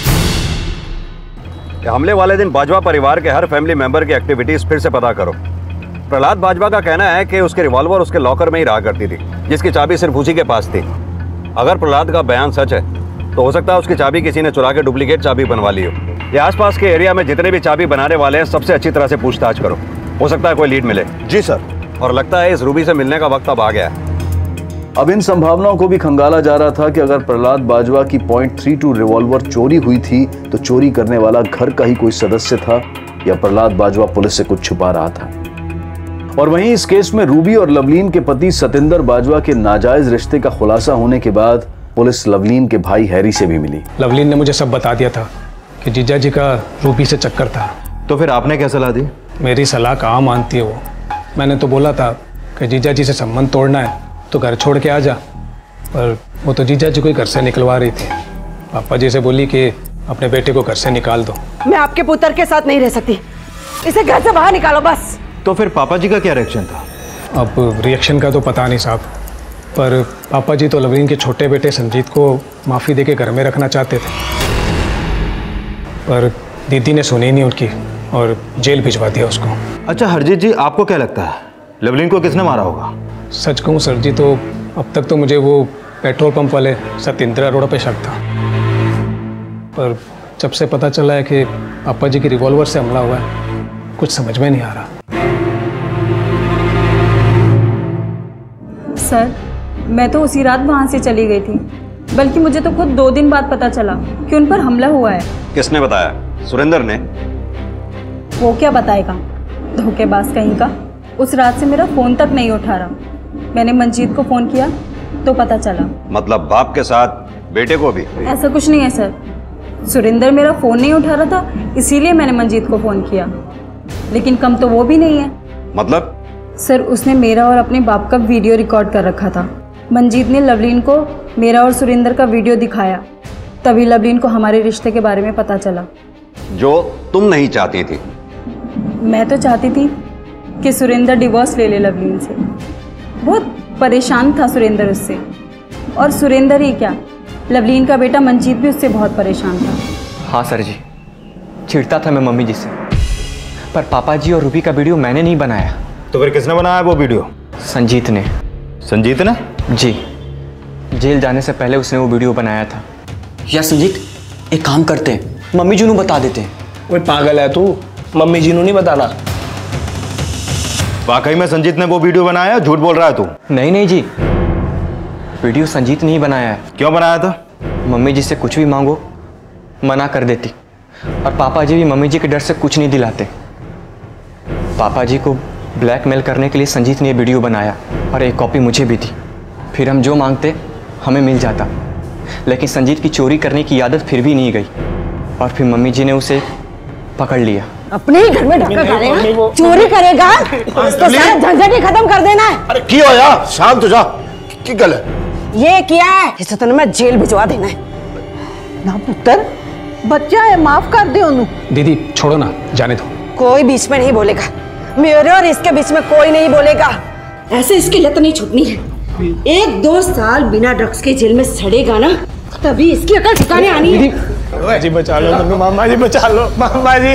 हमले वाले दिन बाजवा परिवार के हर फैमिली मेंबर की एक्टिविटीज फिर से पता करो। प्रहलाद बाजवा का कहना है कि उसके रिवॉल्वर उसके लॉकर में ही रहा करती थी, जिसकी चाबी सिर्फ उसी के पास थी। अगर प्रहलाद का बयान सच है तो हो सकता है उसकी चाबी किसी ने चुरा के डुप्लीकेट चाबी बनवा ली हो। ये आसपास के एरिया में जितने भी चाबी बनाने वाले हैं सबसे अच्छी तरह से पूछताछ करो, हो सकता है कोई लीड मिले। जी सर। और लगता है इस रूबी से मिलने का वक्त अब आ गया है। अब इन संभावनाओं को भी खंगाला जा रहा था कि अगर प्रहलाद बाजवा की .32 रिवॉल्वर चोरी हुई थी तो चोरी करने वाला घर का ही कोई सदस्य था, या प्रहलाद बाजवा पुलिस से कुछ छुपा रहा था। और वहीं इस केस में रूबी और लवलीन के पति सतिंदर बाजवा के नाजायज रिश्ते का खुलासा होने के बाद पुलिस लवलीन के भाई हैरी से भी मिली। लवलीन ने मुझे सब बता दिया था कि जीजा जी का रूबी से चक्कर था। तो फिर आपने क्या सलाह दी? मेरी सलाह कहाँ मानती है वो। मैंने तो बोला था कि जीजा जी से संबंध तोड़ना है तो घर छोड़ के आ जा, पर वो तो जीजा जी को ही घर से निकलवा रही थी। पापा जी से बोली कि अपने बेटे को घर से निकाल दो। मैं आपके पुत्र के साथ नहीं रह सकती, इसे घर से बाहर निकालो बस। तो फिर पापा जी का क्या रिएक्शन था? अब रिएक्शन का तो पता नहीं साहब, पर पापा जी तो लवलीन के छोटे बेटे संजीत को माफ़ी देके घर में रखना चाहते थे, पर दीदी ने सुनी नहीं उनकी और जेल भिजवा दिया उसको। अच्छा हरजीत जी, आपको क्या लगता है लवलीन को किसने मारा होगा? सच कहूँ सर जी तो अब तक तो मुझे वो पेट्रोल पंप वाले सत्येंद्र अरोड़ा पे शक था, पर जब से पता चला है कि पापा जी की रिवॉल्वर से हमला हुआ है, कुछ समझ में नहीं आ रहा। सर मैं तो उसी रात वहाँ से चली गई थी, बल्कि मुझे तो खुद 2 दिन बाद पता चला कि उन पर हमला हुआ है। किसने बताया? सुरेंद्र ने? वो क्या बताएगा, धोखेबाज कहीं का। उस रात से मेरा फ़ोन तक नहीं उठा रहा। मैंने मंजीत को फ़ोन किया तो पता चला। मतलब बाप के साथ बेटे को भी? ऐसा कुछ नहीं है सर, सुरेंद्र मेरा फ़ोन नहीं उठा रहा था, इसीलिए मैंने मंजीत को फ़ोन किया, लेकिन कम तो वो भी नहीं है। मतलब? सर उसने मेरा और अपने बाप का वीडियो रिकॉर्ड कर रखा था। मंजीत ने लवलीन को मेरा और सुरेंद्र का वीडियो दिखाया, तभी लवलीन को हमारे रिश्ते के बारे में पता चला। जो तुम नहीं चाहती थी? मैं तो चाहती थी कि सुरेंद्र डिवोर्स ले ले लवलीन से। बहुत परेशान था सुरेंद्र उससे, और सुरेंद्र ही क्या, लवलीन का बेटा मंजीत भी उससे बहुत परेशान था। हाँ सर जी, चिढ़ता था मैं मम्मी जी से, पर पापा जी और रूबी का वीडियो मैंने नहीं बनाया। तो फिर किसने बनाया वो वीडियो? संजीत ने। संजीत ने? जी, जेल जाने से पहले उसने वो वीडियो बनाया था। या संजीत एक काम करते हैं, मम्मी जी को बता देते हैं। वो पागल है तू, मम्मी जी को नहीं बताना। वाकई में संजीत ने वो वीडियो बनाया? झूठ बोल रहा है तू? नहीं नहीं जी, वीडियो संजीत ने ही बनाया है। क्यों बनाया था? मम्मी जी से कुछ भी मांगो मना कर देती, और पापा जी भी मम्मी जी के डर से कुछ नहीं दिलाते। पापा जी को ब्लैकमेल करने के लिए संजीत ने ये वीडियो बनाया, और एक कॉपी मुझे भी दी। फिर हम जो मांगते हमें मिल जाता, लेकिन संजीत की चोरी करने की आदत फिर भी नहीं गई, और फिर मम्मी जी ने उसे पकड़ लिया। अपने ही घर में ढक्कन डालेगा, चोरी करेगा, आज तो सारा झंझट ही खत्म कर देना है। अरे की हो यार, शांत हो जा। की गल है? ये किया है, इसे तो मैं जेल भिजवा देना है ना। पुत्र बच्चा है, माफ कर दे उन्हें। दीदी छोड़ो ना, जाने दो। कोई बीच में नहीं बोलेगा, मेरे और इसके बीच में कोई नहीं बोलेगा। ऐसे इसकी लत नहीं छूटनी है। 1-2 साल बिना ड्रग्स के जेल में सड़ेगा ना, तभी इसकी अकल ठिकाने आनी है। जी बचा लो, मामा जी बचा लो, मामा जी।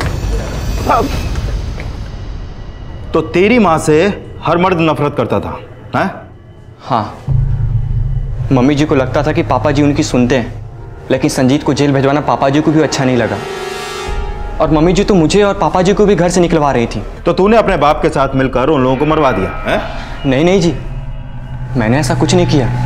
तो तेरी माँ से हर मर्द नफरत करता था, हैं? हाँ, मम्मी जी को लगता था कि पापा जी उनकी सुनते हैं, लेकिन संजीत को जेल भिजवाना पापा जी को भी अच्छा नहीं लगा, और मम्मी जी तो मुझे और पापा जी को भी घर से निकलवा रही थी। तो तूने अपने बाप के साथ मिलकर उन लोगों को मरवा दिया है? नहीं नहीं जी, मैंने ऐसा कुछ नहीं किया।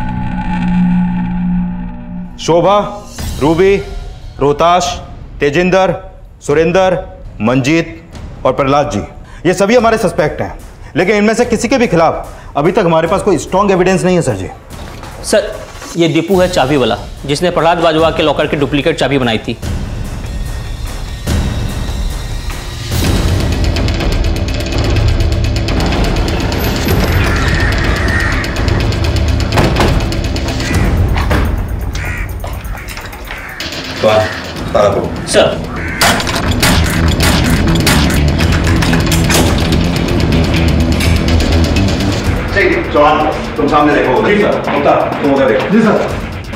शोभा, रूबी, रोहताश, तेजिंदर, सुरेंद्र, मंजीत और प्रहलाद जी, ये सभी हमारे सस्पेक्ट हैं, लेकिन इनमें से किसी के भी खिलाफ अभी तक हमारे पास कोई स्ट्रॉन्ग एविडेंस नहीं है सर जी। सर ये दीपू है चाबी वाला, जिसने प्रहलाद बाजवा के लॉकर की डुप्लीकेट चाबी बनाई थी। सर चौहान तुम सामने देखो। जी सर। तुम उधर देखो। जी सर।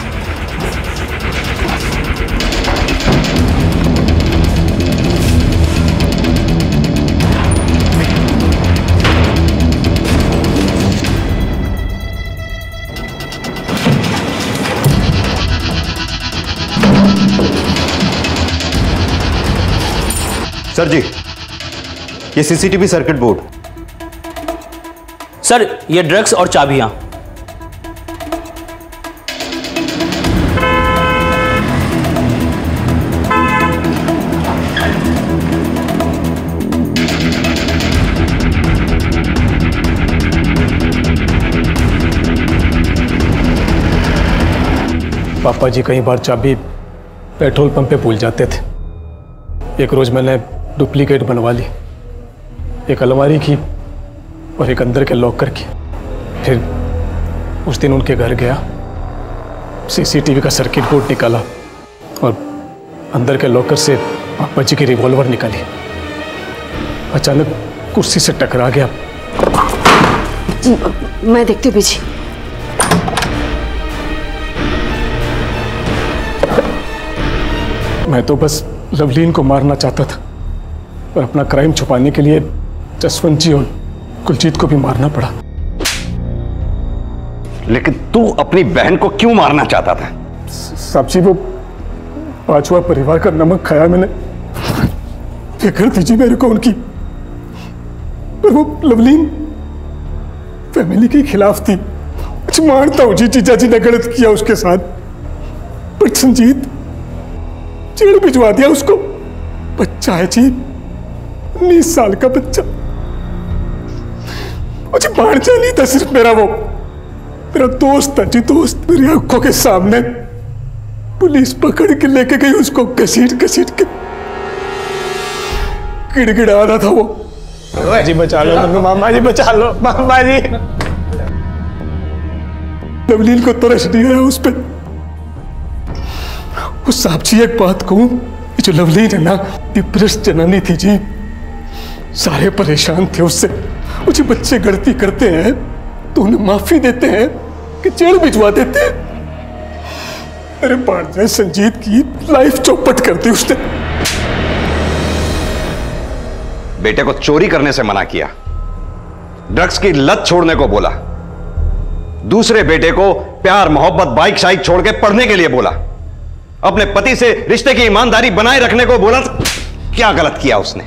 सर जी, ये सीसीटीवी सर्किट बोर्ड। सर ये ड्रग्स और चाबियां। पापा जी कई बार चाबी पेट्रोल पंप पे भूल जाते थे। एक रोज मैंने डुप्लीकेट बनवा ली, एक अलमारी की और एक अंदर के लॉकर की। फिर उस दिन उनके घर गया, सीसीटीवी का सर्किट बोर्ड निकाला और अंदर के लॉकर से पापा जी की रिवॉल्वर निकाली। अचानक कुर्सी से टकरा गया। मैं देखती हूँ पीछे। मैं तो बस लवलीन को मारना चाहता था, पर अपना क्राइम छुपाने के लिए जसवंत जी और कुलजीत को भी मारना पड़ा। लेकिन तू अपनी बहन को क्यों मारना चाहता था? साहब जी, वो 5वां परिवार का नमक खाया मैंने। फिक्र दीजिए मेरे को उनकी, पर वो लवलीन फैमिली के खिलाफ थी। मानता हूं जी, जीजा जी ने गलत किया उसके साथ, पर संजीत जेल भिजवा दिया उसको। बच्चा है जी, 19 साल का बच्चा। मुझे भांजा नहीं था सिर्फ मेरा दोस्त था जी, दोस्त। मेरी आंखों के सामने पुलिस पकड़ के लेके गई उसको, घसीट के गिड़गिड़ा रहा था वो। जी बचा लो मामा जी, बचा लो मामा जी। लवलीन को तरस नहीं आया उस पर। उस साहब जी, एक बात कहूं, जो लवलीन है ना, डिप्रेस जनानी थी जी। सारे परेशान थे उससे। मुझे बच्चे गलती करते हैं तो उन्हें माफी देते हैं कि जेल भिजवा देते हैं। अरे भांजे संजीत की लाइफ चौपट कर दी उसने। बेटे को चोरी करने से मना किया, ड्रग्स की लत छोड़ने को बोला, दूसरे बेटे को प्यार मोहब्बत बाइक शाइक छोड़ के पढ़ने के लिए बोला, अपने पति से रिश्ते की ईमानदारी बनाए रखने को बोला। क्या गलत किया उसने?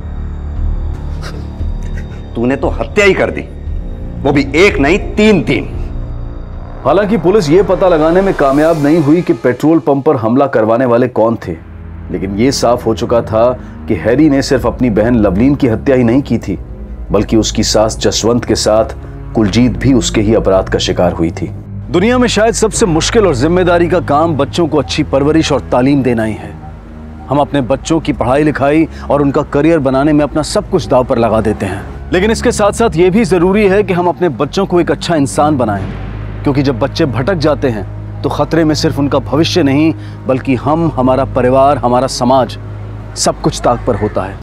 तूने तो हत्या ही कर दी, वो भी एक नहीं 3। हालांकि पुलिस ये पता लगाने में कामयाब नहीं हुई कि पेट्रोल पंप पर हमला करवाने वाले कौन थे, लेकिन ये साफ हो चुका था कि हैरी ने सिर्फ अपनी बहन लवलीन की हत्या ही नहीं की थी, बल्कि उसकी सास जसवंत के साथ कुलजीत भी उसके ही अपराध का शिकार हुई थी। दुनिया में शायद सबसे मुश्किल और जिम्मेदारी का काम बच्चों को अच्छी परवरिश और तालीम देना ही है। हम अपने बच्चों की पढ़ाई लिखाई और उनका करियर बनाने में अपना सब कुछ दांव पर लगा देते हैं, लेकिन इसके साथ साथ ये भी जरूरी है कि हम अपने बच्चों को एक अच्छा इंसान बनाएं, क्योंकि जब बच्चे भटक जाते हैं तो खतरे में सिर्फ उनका भविष्य नहीं, बल्कि हम, हमारा परिवार, हमारा समाज, सब कुछ ताक पर होता है।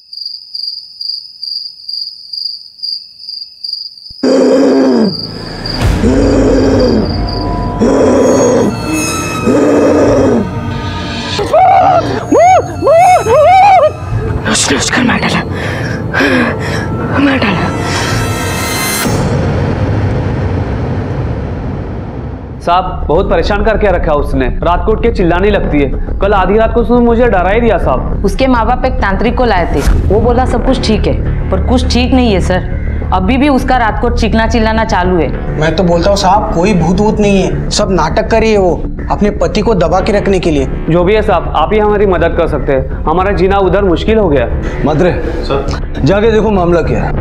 उसने मार डाला। साहब बहुत परेशान करके रखा उसने, रात को उठ के चिल्लाने लगती है। कल आधी रात को उसने मुझे डरा ही दिया साहब। उसके माँ बाप एक तांत्रिक को लाए थे, वो बोला सब कुछ ठीक है, पर कुछ ठीक नहीं है सर। अभी भी उसका रात को चीखना चिल्लाना चालू है। मैं तो बोलता हूँ साहब, कोई भूत वूत नहीं है, सब नाटक कर रही है वो अपने पति को दबा के रखने के लिए। जो भी है साहब, आप ही हमारी मदद कर सकते हैं, हमारा जीना उधर मुश्किल हो गया। मद्रे सर, जाके देखो मामला क्या है।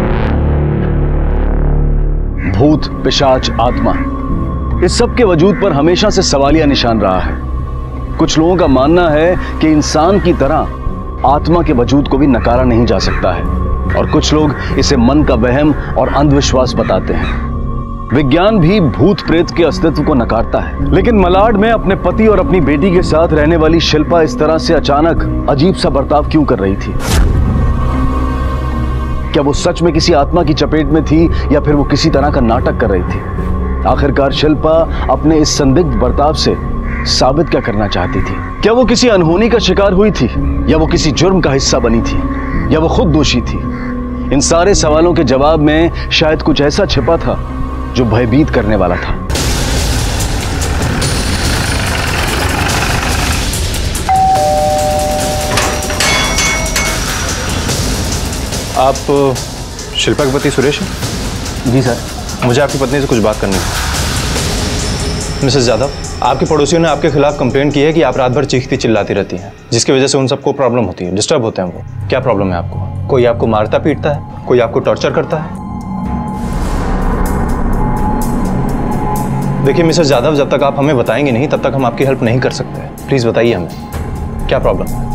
भूत, पिशाच, आत्मा, इस सब के वजूद पर हमेशा से सवालिया निशान रहा है। कुछ लोगों का मानना है कि इंसान की तरह आत्मा के वजूद को भी नकारा नहीं जा सकता है, और कुछ लोग इसे मन का वहम और अंधविश्वास बताते हैं। विज्ञान भी भूत प्रेत के अस्तित्व को नकारता है, लेकिन मलाड में अपने पति और अपनी बेटी के साथ रहने वाली शिल्पा इस तरह से अचानक अजीब सा बर्ताव क्यों कर रही थी? क्या वो सच में किसी आत्मा की चपेट में थी, या फिर वो किसी तरह का नाटक कर रही थी? आखिरकार शिल्पा अपने इस संदिग्ध बर्ताव से साबित क्या करना चाहती थी? क्या वो किसी अनहोनी का शिकार हुई थी, या वो किसी जुर्म का हिस्सा बनी थी, या वो खुद दोषी थी? इन सारे सवालों के जवाब में शायद कुछ ऐसा छिपा था जो भयभीत करने वाला था। आप शिल्पा के पति सुरेश हैं? जी सर। मुझे आपकी पत्नी से कुछ बात करनी है। मिसेस यादव, आपके पड़ोसियों ने आपके खिलाफ कंप्लेंट की है कि आप रात भर चीखती चिल्लाती रहती हैं, जिसकी वजह से उन सबको प्रॉब्लम होती है, डिस्टर्ब होते हैं वो। क्या प्रॉब्लम है आपको? कोई आपको मारता पीटता है? कोई आपको टॉर्चर करता है? देखिए मिसेस यादव, जब तक आप हमें बताएंगे नहीं तब तक हम आपकी हेल्प नहीं कर सकते। प्लीज बताइए हमें क्या प्रॉब्लम है।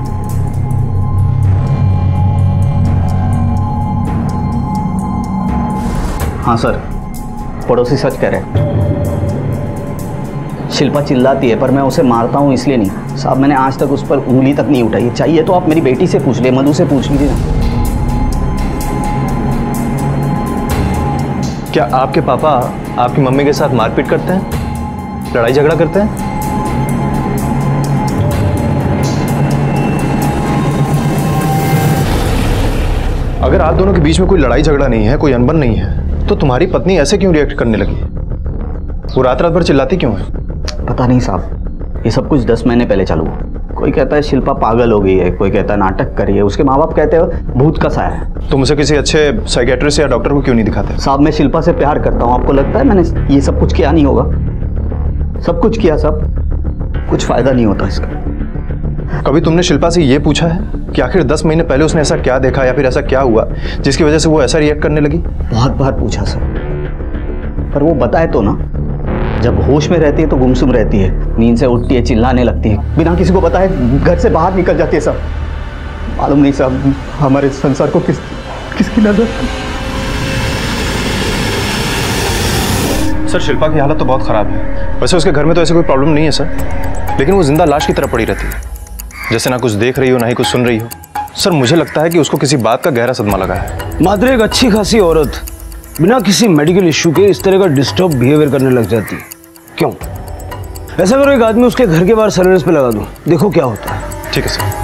हाँ सर, पड़ोसी सच कह रहे हैं। शिल्पा चिल्लाती है, पर मैं उसे मारता हूँ इसलिए नहीं। साहब मैंने आज तक उस पर उंगली तक नहीं उठाई। चाहिए तो आप मेरी बेटी से पूछ ले, मधु से पूछ लीजिए ना। क्या आपके पापा आपकी मम्मी के साथ मारपीट करते हैं, लड़ाई झगड़ा करते हैं? अगर आप दोनों के बीच में कोई लड़ाई झगड़ा नहीं है, कोई अनबन नहीं है, तो तुम्हारी पत्नी ऐसे क्यों रिएक्ट करने लगी? वो रात रात भर चिल्लाती क्यों है? पता नहीं साहब, ये सब कुछ 10 महीने पहले चालू हुआ। कोई कहता है शिल्पा पागल हो गई है, कोई कहता है नाटक करी है, उसके माँ बाप कहते हैं भूत का साया है। तुम उसे किसी अच्छे साइकियाट्रिस्ट या डॉक्टर को क्यों नहीं दिखाते? साहब मैं शिल्पा से प्यार करता हूँ, आपको लगता है मैंने ये सब कुछ किया नहीं होगा? सब कुछ किया साहब, कुछ फायदा नहीं होता इसका। कभी तुमने शिल्पा से ये पूछा है कि आखिर 10 महीने पहले उसने ऐसा क्या देखा या फिर ऐसा क्या हुआ जिसकी वजह से वो ऐसा रिएक्ट करने लगी? बहुत बार पूछा सर, पर वो बताए तो ना। जब होश में रहती है तो गुमसुम रहती है, नींद से उठती है, चिल्लाने लगती है, बिना किसी को बताए घर से बाहर निकल जाती है। सब मालूम नहीं साहब हमारे संसार को किसकी नजर। सर शिल्पा की हालत तो बहुत खराब है। वैसे उसके घर में तो ऐसी कोई प्रॉब्लम नहीं है सर, लेकिन वो जिंदा लाश की तरह पड़ी रहती है, जैसे ना कुछ देख रही हो ना ही कुछ सुन रही हो। सर मुझे लगता है कि उसको किसी बात का गहरा सदमा लगा है। मात्र एक अच्छी खासी औरत बिना किसी मेडिकल इश्यू के इस तरह का डिस्टर्ब बिहेवियर करने लग जाती है, क्यों? ऐसा करो एक आदमी उसके घर के बाहर सर्विलेंस पे लगा दो, देखो क्या होता है। ठीक है सर।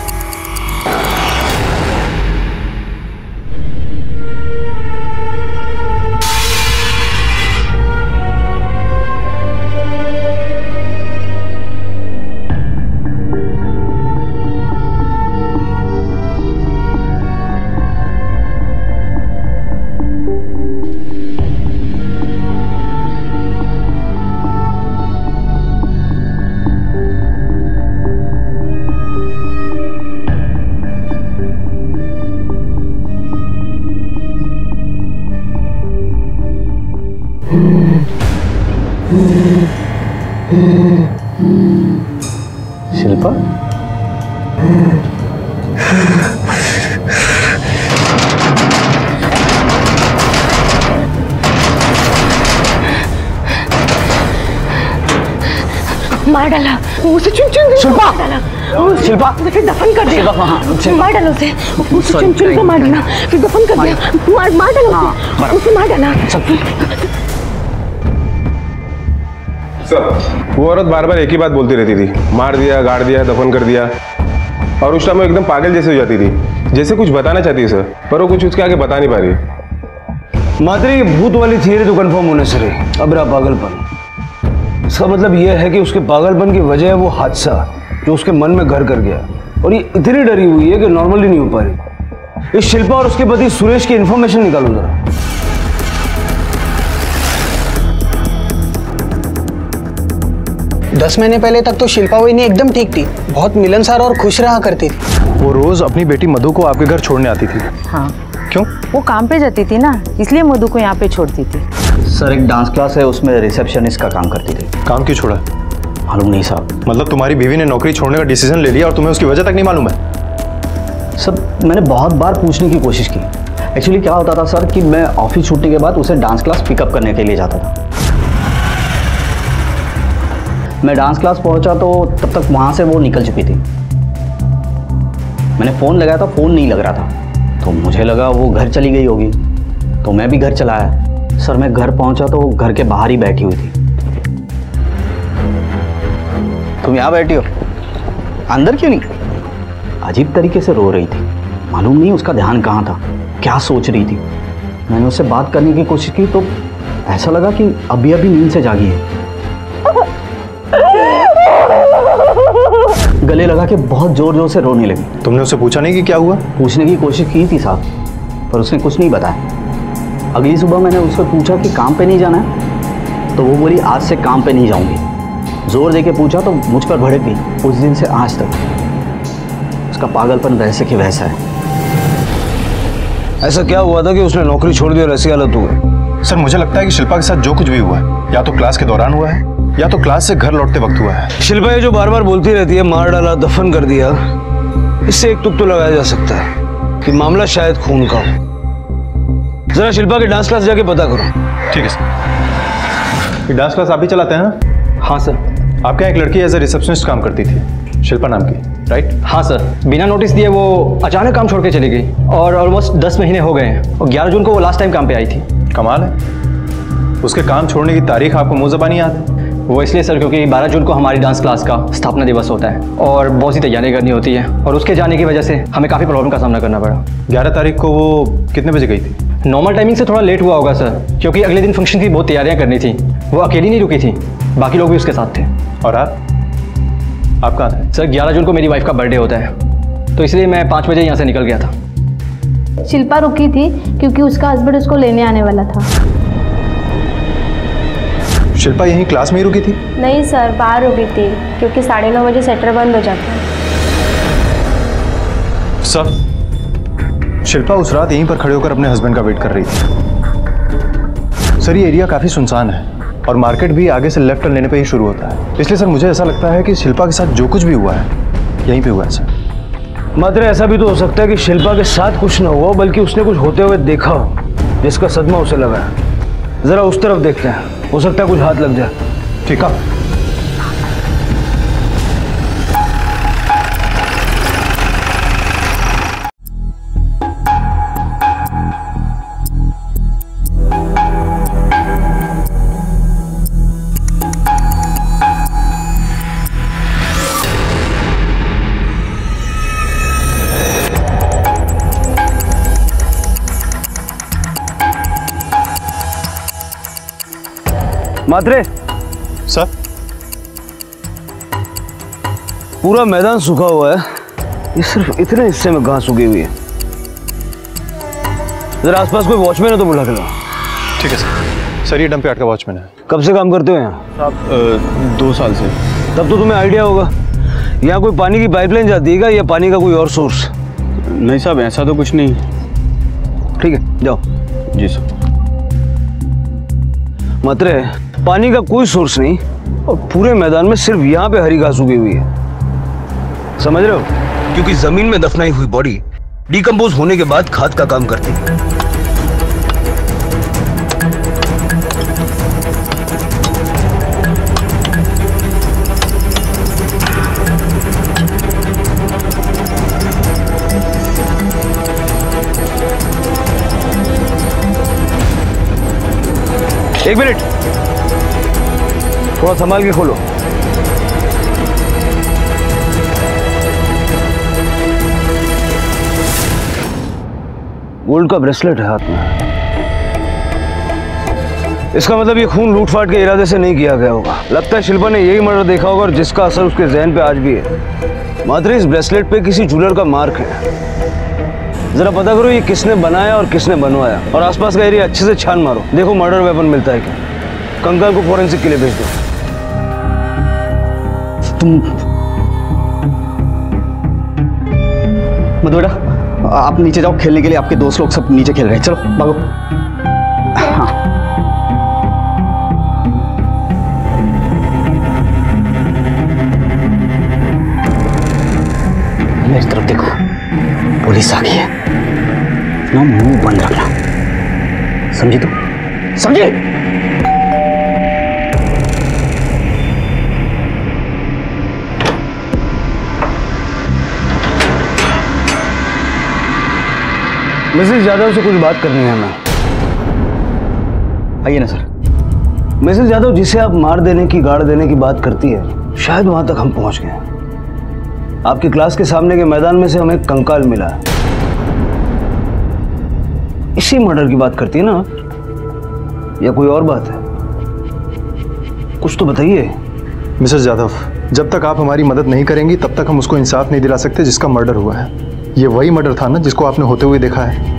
शिल्पा मार डाला उसे, चुन शिल्पा शिल्पा फिर दफन कर दिया। मार डाला उसे चुन को मार डाला, फिर दफन कर दिया। मार डाला उसे मार डाला। सर वो औरत बार बार एक ही बात बोलती रहती थी, मार दिया, गाड़ दिया, दफन कर दिया, और उस टाइम वो एकदम पागल जैसे हो जाती थी, जैसे कुछ बताना चाहती है सर, पर वो कुछ उसके आगे बता नहीं पा रही। मात्र भूत वाली थियरी तो कंफर्म होने से रही, अब रहा पागलपन। इसका मतलब यह है कि उसके पागलपन की वजह है वो हादसा जो उसके मन में घर कर गया, और ये इतनी डरी हुई है कि नॉर्मली नहीं हो पा रही। इस शिल्पा और उसके पति सुरेश की इंफॉर्मेशन निकालो जरा। 10 महीने पहले तक तो शिल्पा वहीनी एकदम ठीक थी, बहुत मिलनसार और खुश रहा करती थी। वो रोज अपनी बेटी मधु को आपके घर छोड़ने आती थी। हाँ। क्यों? वो काम पे जाती थी ना, इसलिए मधु को यहाँ पे छोड़ती थी। सर एक डांस क्लास है, उसमें रिसेप्शनिस्ट का काम करती थी। काम क्यों छोड़ा? मालूम नहीं साहब। मतलब तुम्हारी बीवी ने नौकरी छोड़ने का डिसीजन ले लिया और तुम्हें उसकी वजह तक नहीं मालूम है? सर मैंने बहुत बार पूछने की कोशिश की। एक्चुअली क्या होता था सर कि मैं ऑफिस छुट्टी के बाद उसे डांस क्लास पिकअप करने के लिए जाता था। मैं डांस क्लास पहुंचा तो तब तक वहाँ से वो निकल चुकी थी। मैंने फ़ोन लगाया था, फ़ोन नहीं लग रहा था, तो मुझे लगा वो घर चली गई होगी, तो मैं भी घर चला आया। सर मैं घर पहुंचा तो वो घर के बाहर ही बैठी हुई थी। तुम यहाँ बैठी हो, अंदर क्यों नहीं? अजीब तरीके से रो रही थी, मालूम नहीं उसका ध्यान कहाँ था, क्या सोच रही थी। मैंने उससे बात करने की कोशिश की तो ऐसा लगा कि अभी अभी नींद से जागी है। गले लगा के बहुत जोर जोर से रोने लगी। तुमने उससे पूछा नहीं कि क्या हुआ? पूछने की कोशिश की थी साहब, पर उसने कुछ नहीं बताया। अगली सुबह मैंने उससे पूछा कि काम पे नहीं जाना है, तो वो बोली आज से काम पे नहीं जाऊंगी। जोर देके पूछा तो मुझ पर भड़क गई। उस दिन से आज तक उसका पागलपन वैसे के वैसा है। ऐसा क्या हुआ था कि उसने नौकरी छोड़ दी और ऐसी हालत हो गई? सर मुझे लगता है कि शिल्पा के साथ जो कुछ भी हुआ है या तो क्लास के दौरान हुआ है या तो क्लास से घर लौटते वक्त हुआ है। शिल्पा ये जो बार बार बोलती रहती है मार डाला, दफन कर दिया, इससे एक तुक तो लगाया जा सकता है कि मामला शायद खून का हो। जरा शिल्पा के डांस क्लास जाके पता करो। ठीक है सर। ये डांस क्लास आप ही चलाते हैं ना? हाँ सर। आपके यहाँ एक लड़की एज ए रिसेप्शनिस्ट काम करती थी, शिल्पा नाम की, राइट? हाँ सर, बिना नोटिस दिए वो अचानक काम छोड़ के चली गई और ऑलमोस्ट 10 महीने हो गए हैं, और 11 जून को वो लास्ट टाइम काम पे आई थी। कमाल है, उसके काम छोड़ने की तारीख आपको मुंह ज़बानी याद है? वो इसलिए सर क्योंकि 12 जून को हमारी डांस क्लास का स्थापना दिवस होता है और बहुत सी तैयारी करनी होती है और उसके जाने की वजह से हमें काफ़ी प्रॉब्लम का सामना करना पड़ा। 11 तारीख को वो कितने बजे गई थी? नॉर्मल टाइमिंग से थोड़ा लेट हुआ होगा सर, क्योंकि अगले दिन फंक्शन की बहुत तैयारियां करनी थी। वो अकेली नहीं रुकी थी, बाकी लोग भी उसके साथ थे। और आप कहाँ थे? सर 11 जून को मेरी वाइफ का बर्थडे होता है, तो इसलिए मैं 5 बजे यहाँ से निकल गया था। शिल्पा रुकी थी क्योंकि उसका हस्बैंड उसको लेने आने वाला था। शिल्पा यहीं क्लास में ही रुकी थी? नहीं सर, बाहर रुकी थी क्योंकि 9:30 बजे सेटर बंद हो जाता है। सर, शिल्पा उस रात यहीं पर खड़े होकर अपने हस्बैंड का वेट कर रही थी। सर ये एरिया काफ़ी सुनसान है और मार्केट भी आगे से लेफ्ट टर्न लेने पे ही शुरू होता है, इसलिए सर मुझे ऐसा लगता है कि शिल्पा के साथ जो कुछ भी हुआ है यहीं पे हुआ है सर। मात्र ऐसा भी तो हो सकता है कि शिल्पा के साथ कुछ ना हुआ बल्कि उसने कुछ होते हुए देखा हो जिसका सदमा उसे लगा है। जरा उस तरफ देखते हैं, हो सकता है कुछ हाथ लग जाए। ठीक है। मात्रे सर, पूरा मैदान सूखा हुआ है, ये सिर्फ इतने हिस्से में घास उगी हुई है। जरा आसपास कोई वॉचमैन है तो बुला के लो। ठीक है सर। सर ये डंप यार्ड का वॉचमैन है। कब से काम करते हो यहाँ? साहब 2 साल से। तब तो तुम्हें आइडिया होगा यहाँ कोई पानी की पाइपलाइन जाती है क्या या पानी का कोई और सोर्स? नहीं साहब, ऐसा तो कुछ नहीं। ठीक है, जाओ। जी सर। मात्रे पानी का कोई सोर्स नहीं और पूरे मैदान में सिर्फ यहाँ पे हरी घास उगी हुई है, समझ रहे हो? क्योंकि जमीन में दफनाई हुई बॉडी डिकम्पोज होने के बाद खाद का काम करती है। एक मिनट, थोड़ा संभाल के खोलो। गोल्ड का ब्रेसलेट है हाथ में। इसका मतलब ये खून लूटफाट के इरादे से नहीं किया गया होगा। लगता है शिल्पा ने यही मर्डर देखा होगा और जिसका असर उसके जहन पे आज भी है। मात्र इस ब्रेसलेट पे किसी ज्वेलर का मार्क है। जरा पता करो ये किसने बनाया और किसने बनवाया और आसपास का एरिया अच्छे से छान मारो, देखो मर्डर वेपन मिलता है क्या। कंकाल को फोरेंसिक के लिए भेज दो। तुम मधु बेटा, आप नीचे जाओ खेलने के लिए, आपके दोस्त लोग सब नीचे खेल रहे हैं। चलो भागो। हाँ मेरी तरफ देखो, पुलिस आ गई है ना, मुंह बंद रखना, समझी? तो समझे? मिसेस यादव से कुछ बात करनी है हमें। आइए ना सर। मिसेस यादव जिसे आप मार देने की, गाड़ देने की बात करती है, शायद वहां तक हम पहुंच गए। आपकी क्लास के सामने के मैदान में से हमें कंकाल मिला है। इसी मर्डर की बात करती है ना, या कोई और बात है? कुछ तो बताइए। मिसेस यादव, जब तक आप हमारी मदद नहीं करेंगी तब तक हम उसको इंसाफ नहीं दिला सकते जिसका मर्डर हुआ है। ये वही मर्डर था ना जिसको आपने होते हुए देखा है।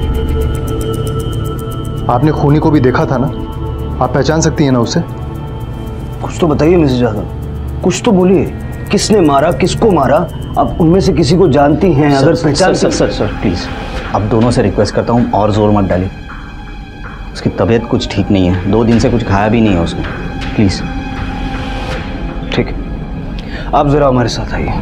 आपने खूनी को भी देखा था ना, आप पहचान सकती हैं ना उसे? कुछ तो बताइए मिसेस यादव, कुछ तो बोलिए। किसने मारा, किसको मारा? आप उनमें से किसी को जानती हैं? अगर पहचान सर प्लीज, आप दोनों से रिक्वेस्ट करता हूँ और जोर मत डालिए। उसकी तबीयत कुछ ठीक नहीं है, 2 दिन से कुछ खाया भी नहीं है उसने, प्लीज। ठीक है, आप जरा हमारे साथ आइए।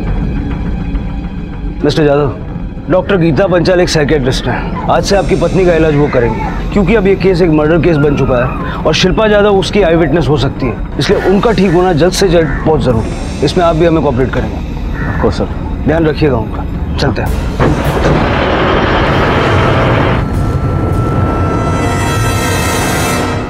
मिस्टर यादव, डॉक्टर गीता पंचाल एक साइकेट्रिस्ट हैं। आज से आपकी पत्नी का इलाज वो करेंगे, क्योंकि अब ये केस एक मर्डर केस बन चुका है और शिल्पा यादव उसकी आई विटनेस हो सकती है, इसलिए उनका ठीक होना जल्द से जल्द बहुत जरूरी है। इसमें आप भी हमें कोऑपरेट करेंगे? Of course sir. ध्यान रखिएगा उनका। चलते हैं।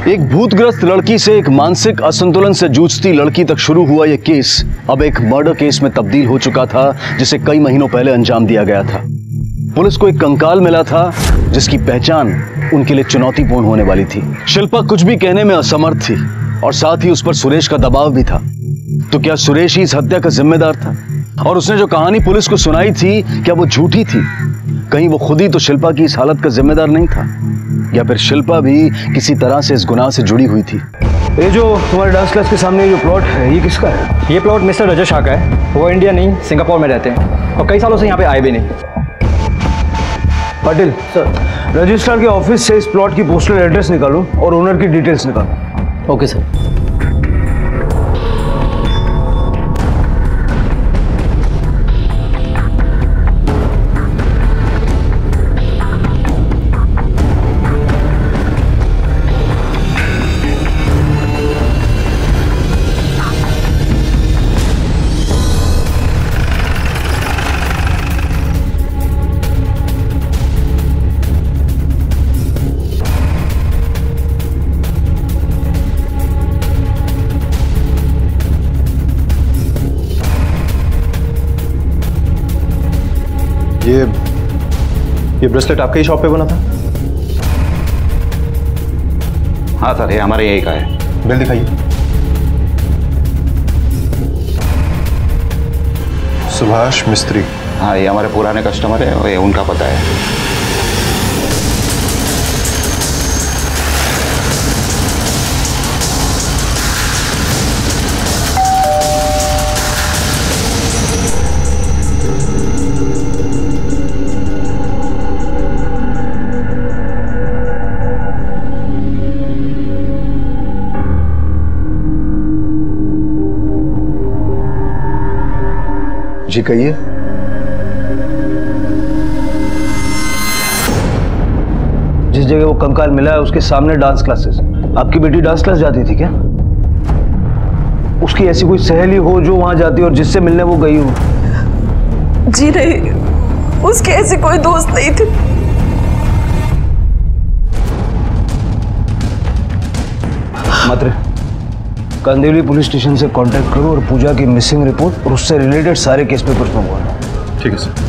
एक भूतग्रस्त लड़की से एक मानसिक असंतुलन से जूझती लड़की तक शुरू हुआ यह केस अब एक मर्डर केस में तब्दील हो चुका था, जिसे कई महीनों पहले अंजाम दिया गया था। पुलिस को एक कंकाल मिला था जिसकी पहचान उनके लिए चुनौतीपूर्ण होने वाली थी। शिल्पा कुछ भी कहने में असमर्थ थी और साथ ही उस पर सुरेश का दबाव भी था। तो क्या सुरेश ही इस हत्या का जिम्मेदार था? और उसने जो कहानी पुलिस को सुनाई थी, क्या वो झूठी थी? कहीं वो खुद ही तो शिल्पा की इस हालत का जिम्मेदार नहीं था, या फिर शिल्पा भी किसी तरह से इस गुनाह से जुड़ी हुई थी? ये जो तुम्हारे डांस क्लास के सामने जो प्लॉट है, ये किसका है? ये प्लॉट मिस्टर रजत शाह का है। वो इंडिया नहीं, सिंगापुर में रहते हैं और कई सालों से यहाँ पे आए भी नहीं। पाटिल सर, रजिस्ट्रार के ऑफिस से इस प्लॉट की पोस्टल एड्रेस निकालो और ओनर की डिटेल्स निकालो। Okay sir. ये ब्रेसलेट आपके ही शॉप पे बना था? हाँ सर, ये हमारे यही का है। बिल दिखाइए। सुभाष मिस्त्री। हाँ, ये हमारे पुराने कस्टमर है, ये उनका पता है। जी कहिए। जिस जगह वो कंकाल मिला है उसके सामने डांस क्लासेस। आपकी बेटी डांस क्लास जाती थी क्या? उसकी ऐसी कोई सहेली हो जो वहां जाती और जिससे मिलने वो गई हो? जी नहीं, उसके ऐसे कोई दोस्त नहीं थे। मात्र कांदिवली पुलिस स्टेशन से कांटेक्ट करो और पूजा की मिसिंग रिपोर्ट और उससे रिलेटेड सारे केस पेपर्स मंगवाना। ठीक है सर।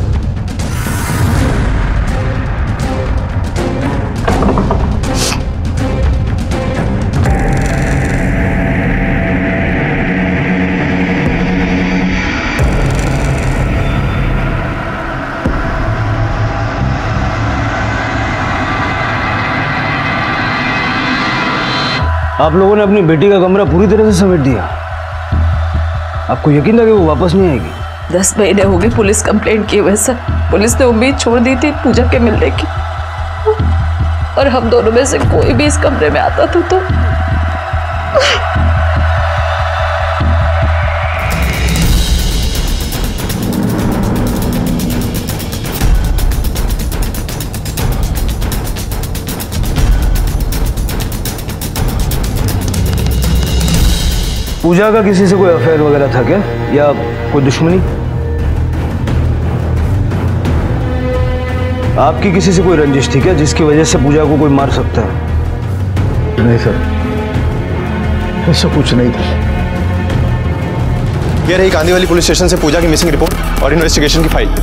आप लोगों ने अपनी बेटी का कमरा पूरी तरह से समेट दिया। आपको यकीन था कि वो वापस नहीं आएगी? 10 महीने हो गए पुलिस कंप्लेंट किए हुए सर। पुलिस ने उम्मीद छोड़ दी थी पूजा के मिलने की, और हम दोनों में से कोई भी इस कमरे में आता था तो पूजा का किसी से कोई अफेयर वगैरह था क्या, या कोई दुश्मनी? आपकी किसी से कोई रंजिश थी क्या जिसकी वजह से पूजा को कोई मार सकता है? नहीं सर, ऐसा कुछ नहीं था। ये रही कांदिवली पुलिस स्टेशन से पूजा की मिसिंग रिपोर्ट और इन्वेस्टिगेशन की फाइल।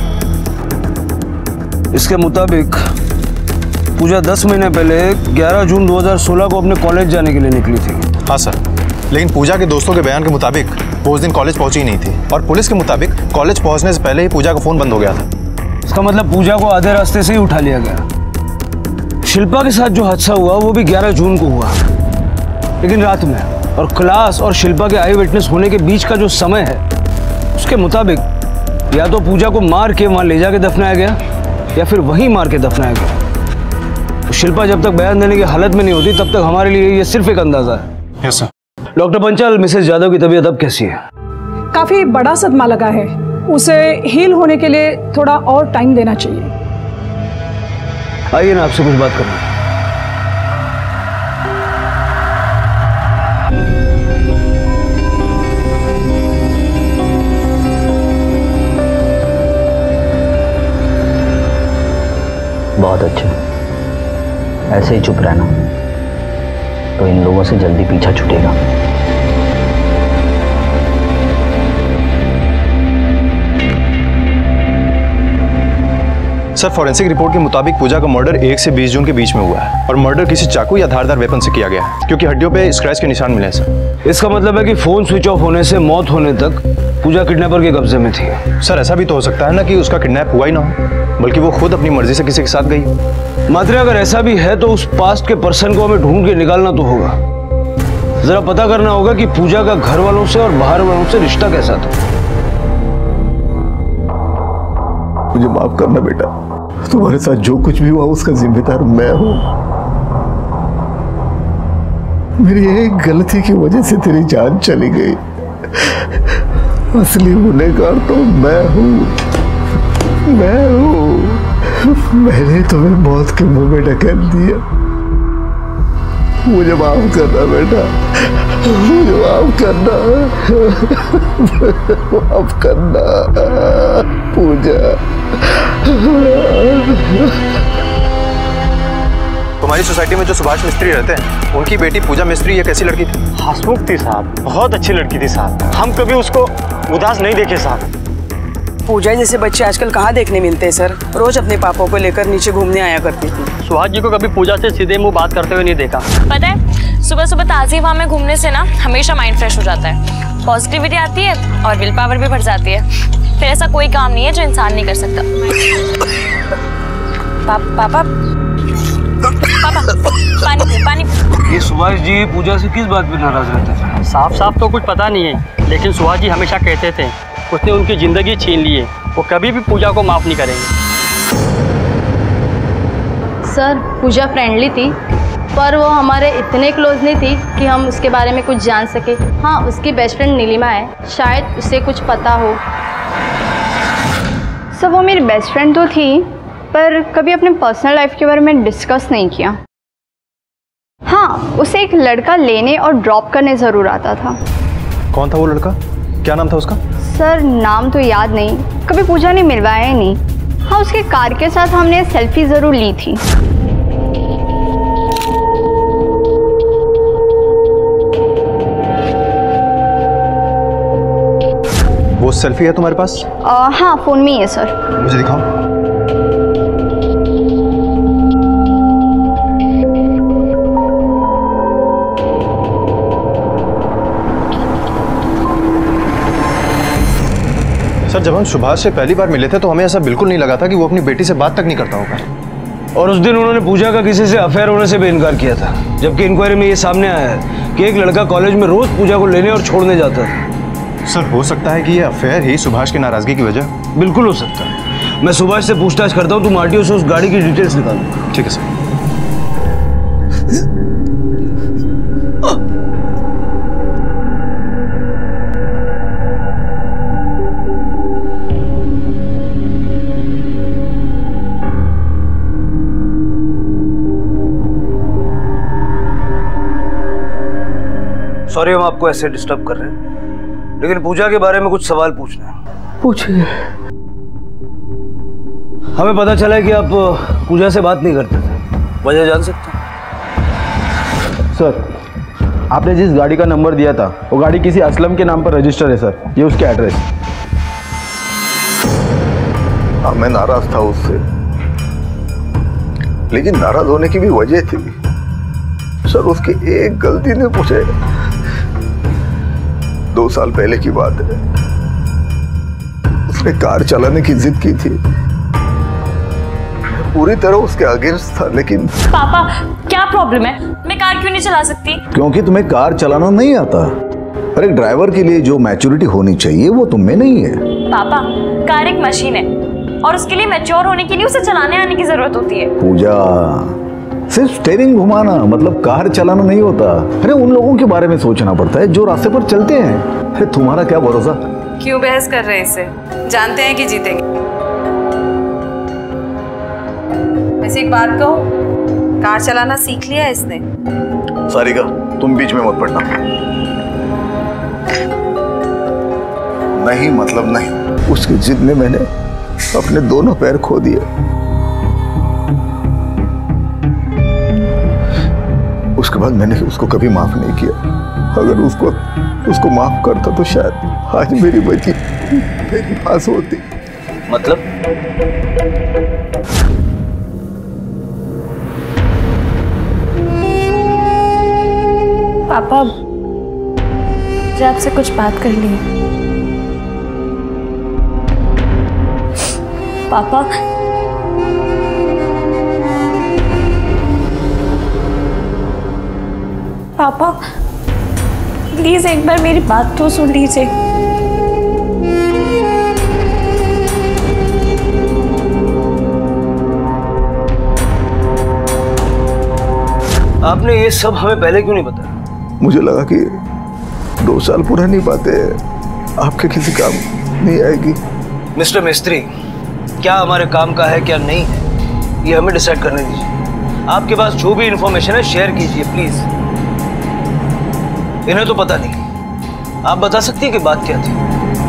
इसके मुताबिक पूजा 10 महीने पहले 11 जून 2016 को अपने कॉलेज जाने के लिए निकली थी। हाँ सर, लेकिन पूजा के दोस्तों के बयान के मुताबिक वो उस दिन कॉलेज पहुंची नहीं थी, और पुलिस के मुताबिक कॉलेज पहुंचने से पहले ही पूजा का फोन बंद हो गया था। इसका मतलब पूजा को आधे रास्ते से ही उठा लिया गया। शिल्पा के साथ जो हादसा हुआ वो भी 11 जून को हुआ, लेकिन रात में, और क्लास और शिल्पा के आई विटनेस होने के बीच का जो समय है उसके मुताबिक या तो पूजा को मार के वहां ले जाके दफनाया गया या फिर वहीं मार के दफनाया गया। तो शिल्पा जब तक बयान देने की हालत में नहीं होती तब तक हमारे लिए ये सिर्फ एक अंदाजा है। Yes sir. Doctor Panchal, Mrs Yadav की तबीयत अब कैसी है? काफी बड़ा सदमा लगा है, उसे हील होने के लिए थोड़ा और टाइम देना चाहिए। आइए ना, आपसे कुछ बात करना है। बहुत अच्छा, ऐसे ही चुप रहना। तो इन लोगों से जल्दी पीछा छूटेगा। सर, फॉरेंसिक रिपोर्ट के मुताबिक पूजा का मर्डर 1 से 20 जून के बीच में हुआ है और मर्डर किसी चाकू या धारदार वेपन से किया गया है, क्योंकि हड्डियों पे स्क्रैच के निशान मिले हैं सर। इसका मतलब है कि फोन स्विच ऑफ होने से मौत होने तक पूजा किडनैपर के कब्जे में थी। सर, ऐसा भी तो हो सकता है ना कि उसका किडनैप हुआ ही ना हो, बल्कि वो खुद अपनी मर्जी से किसी के साथ गई। मात्रे, अगर ऐसा भी है तो उस पास्ट के पर्सन को हमें ढूंढ के निकालना तो होगा। जरा पता करना होगा कि पूजा का घर वालों से और बाहर वालों से रिश्ता कैसा था। मुझे माफ करना बेटा, तुम्हारे साथ जो कुछ भी हुआ उसका जिम्मेदार मैं हूं। मेरी एक गलती की वजह से तेरी जान चली गई। असली गुनहगार तो मैं हूं। मैंने तुम्हें मौत के मुंह में ढकेल दिया। मुझे माफ करना बेटा, मुझे माफ करना, माफ करना पूजा। तुम्हारी सोसाइटी में जो सुभाष मिस्त्री रहते हैं, उनकी बेटी पूजा मिस्त्री ये कैसी लड़की थी? हंसमुख थी साहब, बहुत अच्छी लड़की थी साहब। हम कभी उसको उदास नहीं देखे साहब। पूजा जैसे बच्चे आजकल कहाँ देखने मिलते हैं सर। रोज अपने पापा को लेकर नीचे घूमने आया करती थी। सुहास जी को कभी पूजा से सीधे मुंह बात करते हुए नहीं देखा। पता है, सुबह सुबह ताज़ी हवा में घूमने से ना हमेशा माइंड फ्रेश हो जाता है, पॉजिटिविटी आती है और विल पावर भी बढ़ जाती है। फिर ऐसा कोई काम नहीं है जो इंसान नहीं कर सकता। पापा पानी। ये सुभाष जी पूजा से किस बात पे नाराज रहते थे? साफ साफ तो कुछ पता नहीं है, लेकिन सुहास जी हमेशा कहते थे उसने उनकी जिंदगी छीन ली है, वो कभी भी पूजा को माफ नहीं करेंगे। सर, पूजा फ्रेंडली थी, पर वो हमारे इतने क्लोज नहीं थी कि हम उसके बारे में कुछ जान सके। हाँ, उसकी बेस्ट फ्रेंड नीलिमा है, शायद उसे कुछ पता हो। सर, वो मेरी बेस्ट फ्रेंड तो थी, पर कभी अपने पर्सनल लाइफ के बारे में डिस्कस नहीं किया। हाँ, उसे एक लड़का लेने और ड्रॉप करने ज़रूर आता था। कौन था वो लड़का? क्या नाम था उसका? सर, नाम तो याद नहीं, कभी पूजा ने मिलवाया ही नहीं। हाँ, उसके कार के साथ हमने सेल्फी ज़रूर ली थी। वो सेल्फी है तुम्हारे पास? हाँ, फ़ोन में ही है सर। मुझे दिखाओ। सर, जब हम सुभाष से पहली बार मिले थे तो हमें ऐसा बिल्कुल नहीं लगा था कि वो अपनी बेटी से बात तक नहीं करता होगा। और उस दिन उन्होंने पूजा का किसी से अफेयर होने से भी इनकार किया था, जबकि इंक्वायरी में ये सामने आया है कि एक लड़का कॉलेज में रोज पूजा को लेने और छोड़ने जाता था। सर, हो सकता है कि ये अफेयर ही सुभाष की नाराजगी की वजह? बिल्कुल हो सकता है। मैं सुभाष से पूछताछ करता हूँ, तुम आरटीओ से उस गाड़ी की डिटेल्स निकालो। ठीक है सर। सॉरी हम आपको ऐसे डिस्टर्ब कर रहे हैं, लेकिन पूजा के बारे में कुछ सवाल पूछना है। पूछिए। हमें पता चला है कि आप पूजा से बात नहीं करते थे, वजह जान सकते हैं? सर, आपने जिस गाड़ी का नंबर दिया था वो गाड़ी किसी असलम के नाम पर रजिस्टर है सर, ये उसके एड्रेस। हाँ, मैं नाराज था उससे, लेकिन नाराज होने की भी वजह थी। सर, उसकी एक गलती ने मुझे, 2 साल पहले की बात है, उसने कार चलाने की जिद की थी। पूरी तरह उसके अगेंस्ट था, लेकिन पापा क्या प्रॉब्लम है? मैं कार क्यों नहीं चला सकती? क्योंकि तुम्हें कार चलाना नहीं आता। और एक ड्राइवर के लिए जो मैच्योरिटी होनी चाहिए वो तुम में नहीं है। पापा, कार एक मशीन है और उसके लिए मैच्योर होने के लिए उसे चलाने आने की जरूरत होती है। पूजा, सिर्फ स्टीयरिंग घुमाना मतलब कार चलाना नहीं होता। अरे उन लोगों के बारे में सोचना पड़ता है जो रास्ते पर चलते हैं। अरे तुम्हारा क्या भरोसा? क्यों बहस कर रहे हैं इससे? जानते हैं कि जीतेंगे। वैसे एक बात कहूं, कार चलाना सीख लिया है इसने। सारिका, तुम बीच में मत पड़ना। नहीं मतलब नहीं। उसकी जिद में मैंने अपने दोनों पैर खो दिए। उसके बाद मैंने उसको कभी माफ नहीं किया। अगर उसको माफ करता तो शायद आज मेरी बच्ची मेरी पास होती। मतलब? पापा मुझे आपसे कुछ बात करनी है। पापा पापा प्लीज एक बार मेरी बात तो सुन लीजिए। आपने ये सब हमें पहले क्यों नहीं बताया? मुझे लगा कि 2 साल पुरानी बातें आपके किसी काम नहीं आएगी। मिस्टर मिस्त्री, क्या हमारे काम का है क्या नहीं है, ये हमें डिसाइड करने दीजिए। आपके पास जो भी इंफॉर्मेशन है शेयर कीजिए प्लीज। इन्हें तो पता नहीं, आप बता सकती हैं कि बात क्या थी?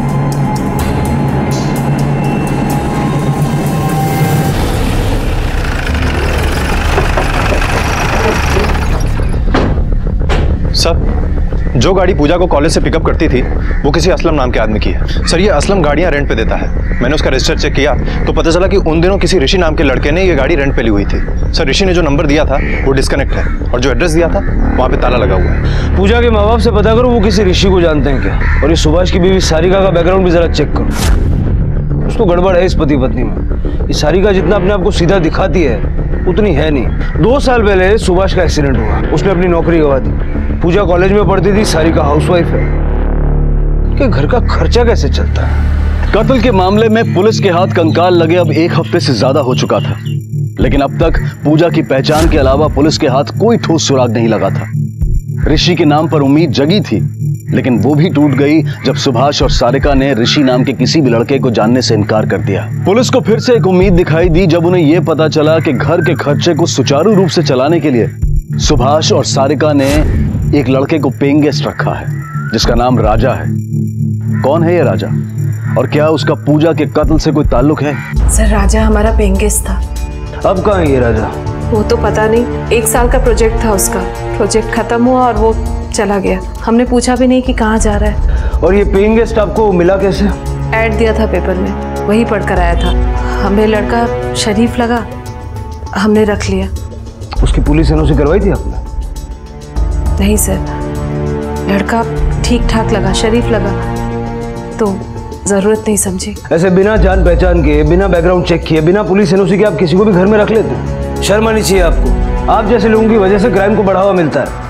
सर, जो गाड़ी पूजा को कॉलेज से पिकअप करती थी वो किसी असलम नाम के आदमी की है। सर, ये असलम गाड़ियां रेंट पे देता है। मैंने उसका रजिस्टर चेक किया तो पता चला कि उन दिनों किसी ऋषि नाम के लड़के ने ये गाड़ी रेंट पे ली हुई थी। सर, ऋषि ने जो नंबर दिया था वो डिस्कनेक्ट है और जो एड्रेस दिया था वहाँ पे ताला लगा हुआ है। पूजा के माँ बाप से पता करो वो किसी ऋषि को जानते हैं क्या, और ये सुभाष की बीवी सारिका का बैकग्राउंड भी जरा चेक करो। कुछ तो गड़बड़ है इस पति पत्नी में। ये सारिका जितना अपने आप को सीधा दिखाती है उतनी है नहीं। 2 साल पहले सुभाष का एक्सीडेंट हुआ, उसने अपनी नौकरी गंवा दी। पूजा कॉलेज में पढ़ती थी, सारिका हाउसवाइफ है। कि घर का खर्चा कैसे चलता है? कत्ल के मामले में पुलिस के हाथ कंकाल लगे अब 1 हफ्ते से ज्यादा हो चुका था, लेकिन अब तक पूजा की पहचान के अलावा पुलिस के हाथ कोई ठोस सुराग नहीं लगा था। ऋषि के नाम पर उम्मीद जगी थी, लेकिन वो भी टूट गई जब सुभाष और सारिका ने ऋषि नाम के किसी भी लड़के को जानने से इनकार कर दिया। पुलिस को फिर से एक उम्मीद दिखाई दी जब उन्हें यह पता चला कि घर के खर्चे को सुचारू रूप से चलाने के लिए सुभाष और सारिका ने एक लड़के को पेइंग गेस्ट रखा है जिसका नाम राजा है। कौन है ये राजा, और क्या उसका पूजा के कत्ल से कोई ताल्लुक है? सर, राजा हमारा पेइंग गेस्ट था। अब कहाँ है ये राजा? वो तो पता नहीं, 1 साल का प्रोजेक्ट था उसका। प्रोजेक्ट खत्म हुआ और वो चला गया। हमने पूछा भी नहीं कि कहाँ जा रहा है। और ये पेइंग गेस्ट आपको मिला कैसे? ऐड दिया था पेपर में, वही पढ़ कर आया था। हमें लड़का शरीफ लगा, हमने रख लिया। उसकी पुलिस एनओसी करवाई थी आपने? नहीं सर, लड़का ठीक ठाक लगा, शरीफ लगा, तो जरूरत नहीं समझी। ऐसे बिना जान पहचान के, बिना बैकग्राउंड चेक किए, बिना पुलिस एनओसी के आप किसी को भी घर में रख लेते? शर्म आनी चाहिए आपको। आप जैसे लोगों की वजह से क्राइम को बढ़ावा मिलता है।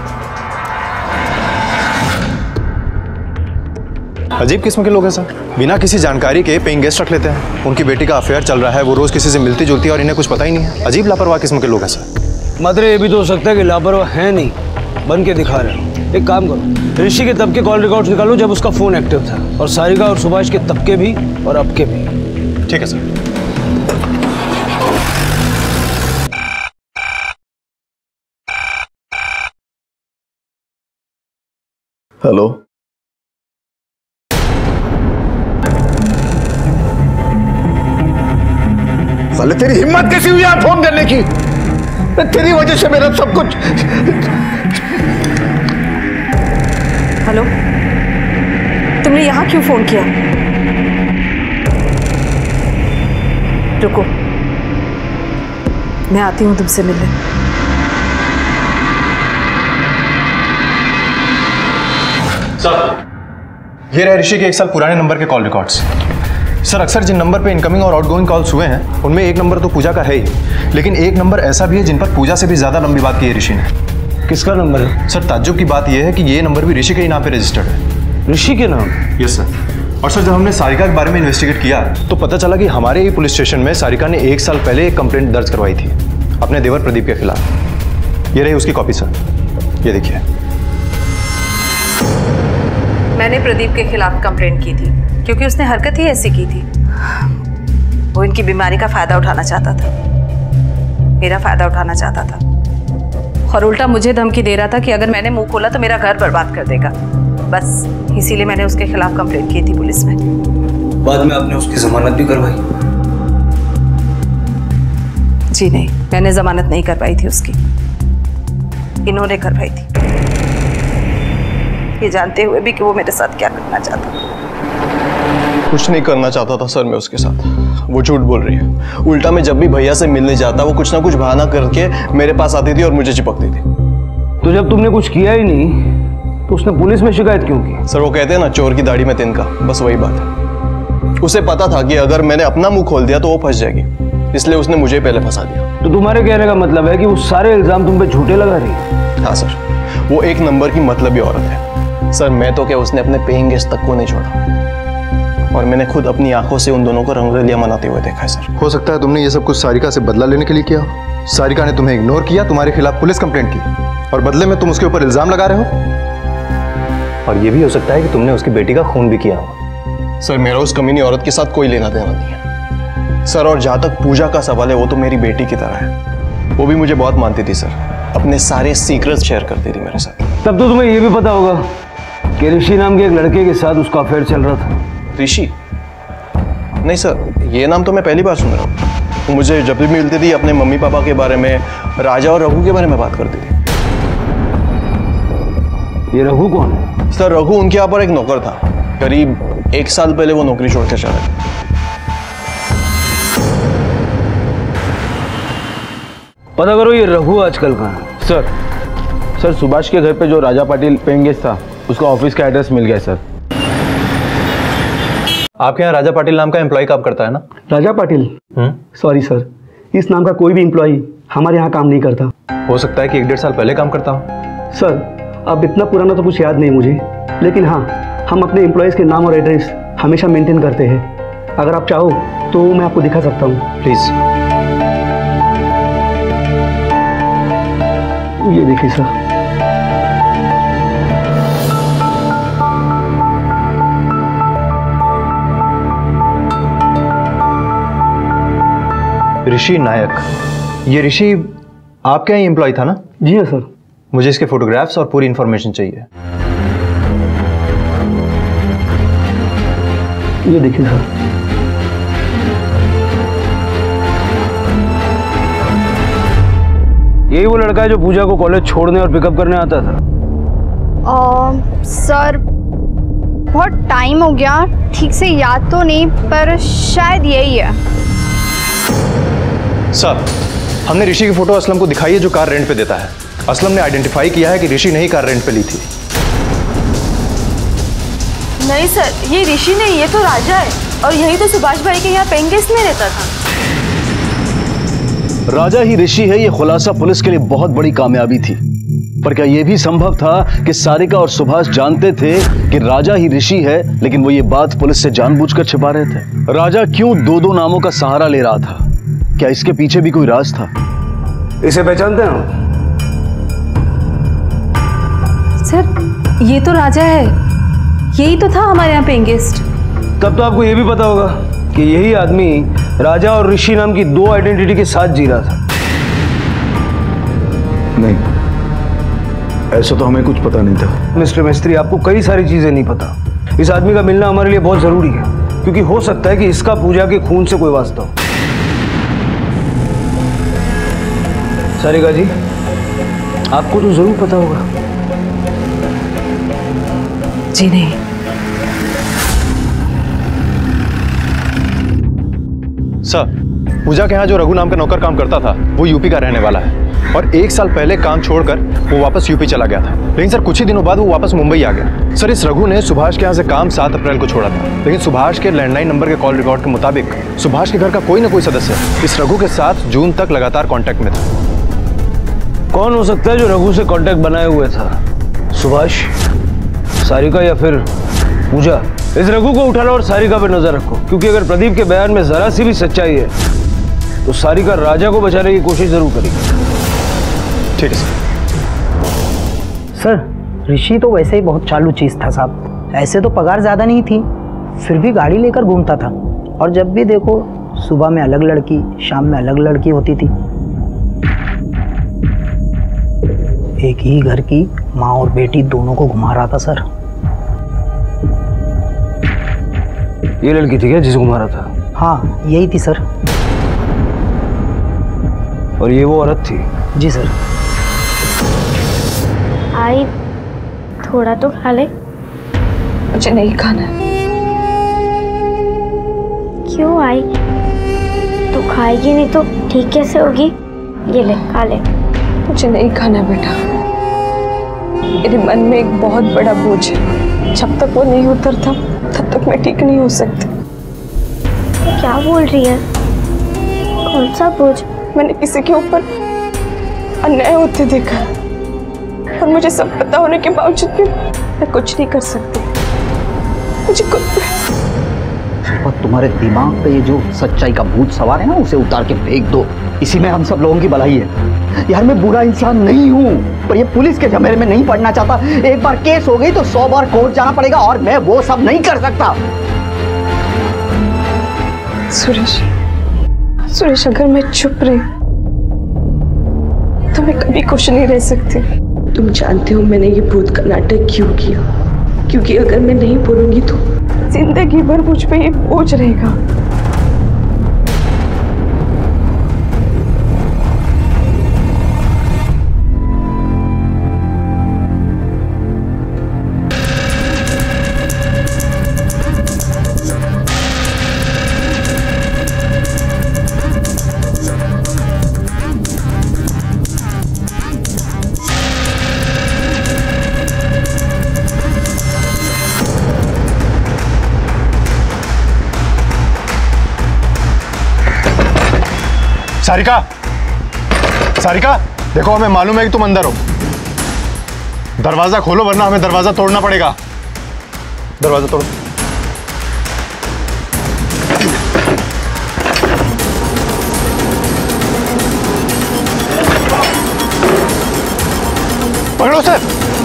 अजीब किस्म के लोग हैं सर, बिना किसी जानकारी के पेइंग गेस्ट रख लेते हैं। उनकी बेटी का अफेयर चल रहा है, वो रोज किसी से मिलती जुलती है और इन्हें कुछ पता ही नहीं है। अजीब लापरवाह किस्म के लोग हैं सर। मतलब ये भी तो हो सकता है कि लापरवाह है नहीं, बन के दिखा रहे हैं। एक काम करो, ऋषि के तब के कॉल रिकॉर्ड्स निकालो जब उसका फोन एक्टिव था, और सारिका और सुभाष के तब के भी और अब के भी। ठीक है सर। हेलो, साले तेरी हिम्मत कैसी हुई यार फोन करने की? तेरी वजह से मेरा सब कुछ। हेलो, तुमने यहाँ क्यों फोन किया? रुको, मैं आती हूँ तुमसे मिलने। सर, ये रहे ऋषि के 1 साल पुराने नंबर के कॉल रिकॉर्ड्स। सर, अक्सर जिन नंबर पे इनकमिंग और आउटगोइंग कॉल्स हुए हैं उनमें एक नंबर तो पूजा का है ही, लेकिन एक नंबर ऐसा भी है जिन पर पूजा से भी ज्यादा लंबी बात की है ऋषि ने। किसका नंबर है? सर, ताज्जुब की बात यह है कि ये नंबर भी ऋषि के ही नाम पे रजिस्टर्ड है। ऋषि के नाम? Yes sir. और सर, जब हमने सारिका के बारे में इन्वेस्टिगेट किया तो पता चला कि हमारे ही पुलिस स्टेशन में सारिका ने 1 साल पहले एक कंप्लेंट दर्ज करवाई थी अपने देवर प्रदीप के खिलाफ। ये रही उसकी कॉपी सर, ये देखिए। मैंने प्रदीप के खिलाफ कंप्लेंट की थी क्योंकि उसने हरकत ही ऐसी की थी। वो इनकी बीमारी का फायदा उठाना चाहता था, मेरा फायदा उठाना चाहता था, और उल्टा मुझे धमकी दे रहा था कि अगर मैंने मुंह खोला तो मेरा घर बर्बाद कर देगा। बस इसीलिए मैंने उसके खिलाफ कंप्लेंट की थी पुलिस में। बाद में आपने उसकी जमानत भी करवाई? जी नहीं, मैंने जमानत नहीं करवाई थी उसकी। इन्होंने करवाई थी, ये जानते हुए भी कि वो मेरे साथ क्या करना चाहता था। कुछ नहीं करना चाहता था सर मैं उसके साथ, वो झूठ बोल रही है। उल्टा मैं जब भी भैया से मिलने जाता वो कुछ ना कुछ बहाना करके मेरे पास आती थी और मुझे चिपकती थी। तो जब तुमने कुछ किया ही नहीं तो उसने पुलिस में शिकायत क्यों की? सर वो कहते हैं ना चोर की दाढ़ी में तिनका, बस वही बात है। उसे पता था कि अगर मैंने अपना मुंह खोल दिया तो वो फंस जाएगी, इसलिए उसने मुझे पहले फंसा दिया। तो तुम्हारे कहने का मतलब है कि वो सारे इल्जाम तुम पे झूठे लगा रही है? हाँ सर, वो एक नंबर की मतलबी औरत है सर। मैं तो क्या, उसने अपने पेइंग गेस्ट तक को नहीं छोड़ा और मैंने खुद अपनी आंखों से उन दोनों को रंगरलिया मनाते हुए देखा है सर। हो सकता है तुमने ये सब कुछ सारिका से बदला लेने के लिए किया। सारिका ने तुम्हें इग्नोर किया, तुम्हारे खिलाफ पुलिस कंप्लेंट की और बदले में तुम उसके ऊपर इल्जाम लगा रहे हो। और ये भी हो सकता है कि तुमने उसकी बेटी का खून भी किया हो। सर मेरा उस कमीनी औरत के साथ कोई लेना देना नहीं है सर। और जहाँ तक पूजा का सवाल है, वो तो मेरी बेटी की तरह है। वो भी मुझे बहुत मानती थी सर, अपने सारे सीक्रेट्स शेयर करती थी मेरे साथ। तब तो तुम्हें ये भी पता होगा कि ऋषि नाम के एक लड़के के साथ उसका अफेयर चल रहा था। ऋषि? नहीं सर, ये नाम तो मैं पहली बार सुन रहा हूँ। मुझे जब भी मिलती थी अपने मम्मी पापा के बारे में, राजा और रघु के बारे में बात करती थी। ये रघु कौन है? सर रघु उनके यहाँ पर एक नौकर था। करीब 1 साल पहले वो नौकरी छोड़कर चला गया। पता करो ये रघु आजकल कहाँ है? सर सुभाष के घर पे जो राजा पाटिल पेइंग गेस्ट था, उसका ऑफिस का एड्रेस मिल गया सर। आपके यहाँ राजा पाटिल नाम का एम्प्लॉय काम करता है ना? राजा पाटिल? सॉरी सर, इस नाम का कोई भी एम्प्लॉय हमारे यहाँ काम नहीं करता। हो सकता है कि 1-1.5 साल पहले काम करता हो। सर अब इतना पुराना तो कुछ याद नहीं मुझे, लेकिन हाँ, हम अपने एम्प्लॉयज़ के नाम और एड्रेस हमेशा मेंटेन करते हैं। अगर आप चाहो तो मैं आपको दिखा सकता हूँ। प्लीज़। ये देखिए सर। ऋषि नायक, ये ऋषि आपके यहाँ एम्प्लॉय था ना? जी हाँ सर। मुझे इसके फोटोग्राफ्स और पूरी इंफॉर्मेशन चाहिए। ये देखिए सर। यही वो लड़का है जो पूजा को कॉलेज छोड़ने और पिकअप करने आता था? सर बहुत टाइम हो गया, ठीक से याद तो नहीं, पर शायद यही है। सर हमने ऋषि की फोटो असलम को दिखाई है जो कार रेंट पे देता है। असलम ने आइडेंटिफाई किया है कि ऋषि ने ही कार रेंट पे ली थी। नहीं सर, ये ऋषि नहीं, ये तो राजा है और यही तो सुभाष भाई के यहाँ पेइंग गेस्ट में रहता था। राजा ही ऋषि है, ये खुलासा पुलिस के लिए बहुत बड़ी कामयाबी थी। पर क्या यह भी संभव था कि सारिका और सुभाष जानते थे कि राजा ही ऋषि है, लेकिन वो ये बात पुलिस से जानबूझकर छिपा रहे थे? राजा क्यों 2-2 नामों का सहारा ले रहा था? क्या इसके पीछे भी कोई राज था? इसे पहचानते हैं? सर ये तो राजा है, यही तो था हमारे यहाँ पेइंग गेस्ट। तब तो आपको यह भी पता होगा कि यही आदमी राजा और ऋषि नाम की 2 आइडेंटिटी के साथ जी रहा था। नहीं, ऐसा तो हमें कुछ पता नहीं था। मिस्टर मिस्त्री, आपको कई सारी चीजें नहीं पता। इस आदमी का मिलना हमारे लिए बहुत जरूरी है, क्योंकि हो सकता है कि इसका पूजा के खून से कोई वास्ता हो। सारिका जी, आपको तो जरूर पता होगा। जी नहीं। सर पूजा के यहाँ जो रघु नाम का नौकर काम करता था वो यूपी का रहने वाला है और 1 साल पहले काम छोड़कर वो वापस यूपी चला गया था। लेकिन सर कुछ ही दिनों बाद वो वापस मुंबई आ गया। सर इस रघु ने सुभाष के यहाँ से काम 7 अप्रैल को छोड़ा था, लेकिन सुभाष के लैंडलाइन नंबर के कॉल रिकॉर्ड के मुताबिक सुभाष के घर का कोई ना कोई सदस्य इस रघु के साथ जून तक लगातार कॉन्टैक्ट में था। कौन हो सकता है जो रघु से कॉन्टैक्ट बनाए हुए था? सुभाष, सारिका या फिर पूजा? इस रघु को उठा लो और सारिका पर नजर रखो, क्योंकि अगर प्रदीप के बयान में जरा सी भी सच्चाई है तो सारिका राजा को बचाने की कोशिश जरूर करेगी। ठीक है सर। सर ऋषि तो वैसे ही बहुत चालू चीज था साहब। ऐसे तो पगार ज्यादा नहीं थी, फिर भी गाड़ी लेकर घूमता था और जब भी देखो सुबह में अलग लड़की, शाम में अलग लड़की होती थी। एक ही घर की माँ और बेटी दोनों को घुमा रहा था सर। ये लड़की थी क्या जिसे घुमा रहा था? हाँ यही थी सर। और ये वो औरत थी? जी सर। आई, थोड़ा तो खा ले। मुझे नहीं खाना है। क्यों आई? तू खाएगी नहीं तो ठीक कैसे होगी? ये ले खा ले। मुझे नहीं खाना बेटा, मेरे मन में एक बहुत बड़ा बोझ है। जब तक वो नहीं उतरता तब तक मैं ठीक नहीं हो सकती। तो क्या बोल रही है? कौन सा बोझ? मैंने किसी के ऊपर अन्याय होते देखा और मुझे सब पता होने के बावजूद भी मैं कुछ नहीं कर सकती। मुझे और तुम्हारे दिमाग पे ये जो सच्चाई का भूत सवार है ना, उसे उतार के फेंक दो। इसी में हम सब लोगों की भलाई है। यार मैं बुरा इंसान नहीं हूँ, पर ये पुलिस के झमेले में नहीं पड़ना चाहता। एक बार केस हो गई तो 100 बार कोर्ट जाना पड़ेगा और मैं वो सब नहीं कर सकता। सुरेश, अगर मैं चुप रही तो मैं कभी खुश नहीं रह सकती। तुम जानते हो मैंने ये भूत का नाटक क्यों किया? क्योंकि अगर मैं नहीं बोलूंगी तो जिंदगी भर मुझ पे ये बोझ रहेगा। सारिका, देखो हमें मालूम है कि तुम अंदर हो। दरवाजा खोलो वरना हमें दरवाजा तोड़ना पड़ेगा। दरवाजा तोड़ो। पकड़ो सर।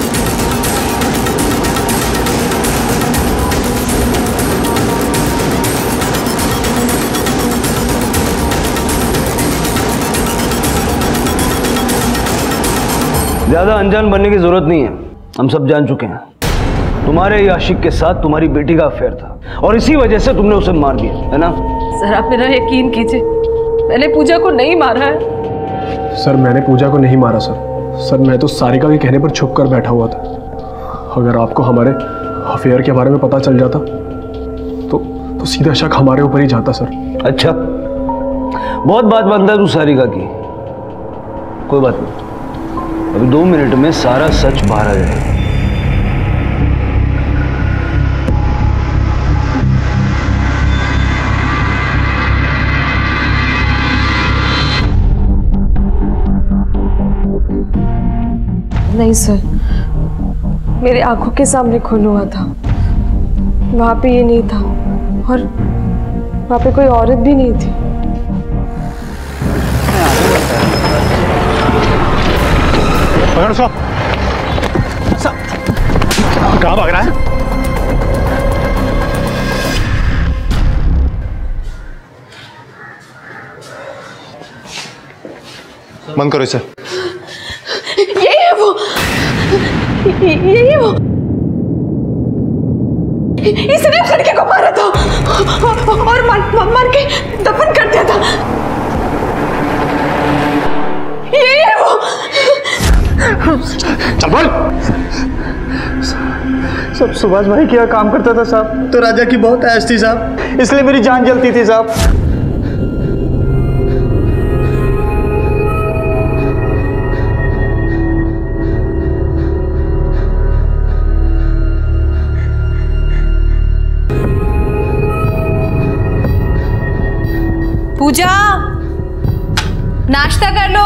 ज्यादा अनजान बनने की जरूरत नहीं है, हम सब जान चुके हैं। तुम्हारे ही आशिक के साथ तुम्हारी बेटी का अफेयर था और इसी वजह से तुमने उसे मार दिया, है ना? सर आप मेरा यकीन कीजिए, मैंने पूजा को नहीं मारा है। सर मैंने पूजा को नहीं मारा सर, मैं तो सारिका के कहने पर छुप कर बैठा हुआ था। अगर आपको हमारे अफेयर के बारे में पता चल जाता तो सीधा शक हमारे ऊपर ही जाता सर। अच्छा, बहुत बात बनता है तू सारिका की। कोई बात नहीं, अभी 2 मिनट में सारा सच बाहर आ जाएगा। नहीं सर, मेरे आंखों के सामने खून हुआ था, वहां पे ये नहीं था और वहां पे कोई औरत भी नहीं थी। पकड़ो साहब। कहाँ भाग रहा है? बंद करो इसे। यही है वो, यही है वो। इसने उस लड़के को मारा था और मार के दफन कर दिया था। यही है वो। चल बोल। सब सुभाष भाई क्या काम करता था साहब, तो राजा की बहुत ऐश थी साहब, इसलिए मेरी जान जलती थी साहब। पूजा, नाश्ता कर लो।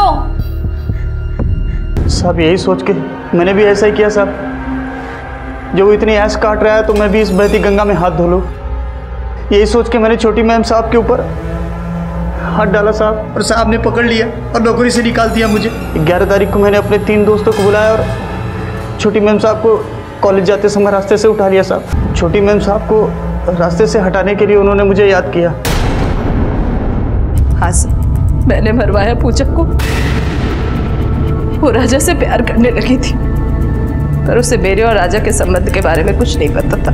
साहब यही सोच के मैंने भी ऐसा ही किया साहब। जो वो इतनी ऐश काट रहा है तो मैं भी इस बहती गंगा में हाथ धो लूं। यही सोच के मैंने छोटी मैम साहब के ऊपर हाथ डाला साहब, और साहब ने पकड़ लिया और नौकरी से निकाल दिया मुझे। 11 तारीख को मैंने अपने 3 दोस्तों को बुलाया और छोटी मैम साहब को कॉलेज जाते समय रास्ते से उठा लिया साहब। छोटी मैम साहब को रास्ते से हटाने के लिए उन्होंने मुझे याद किया। हाँ सर, मैंने मरवाया पूजा को। वो राजा से प्यार करने लगी थी, पर उसे मेरे और राजा के संबंध के बारे में कुछ नहीं पता था।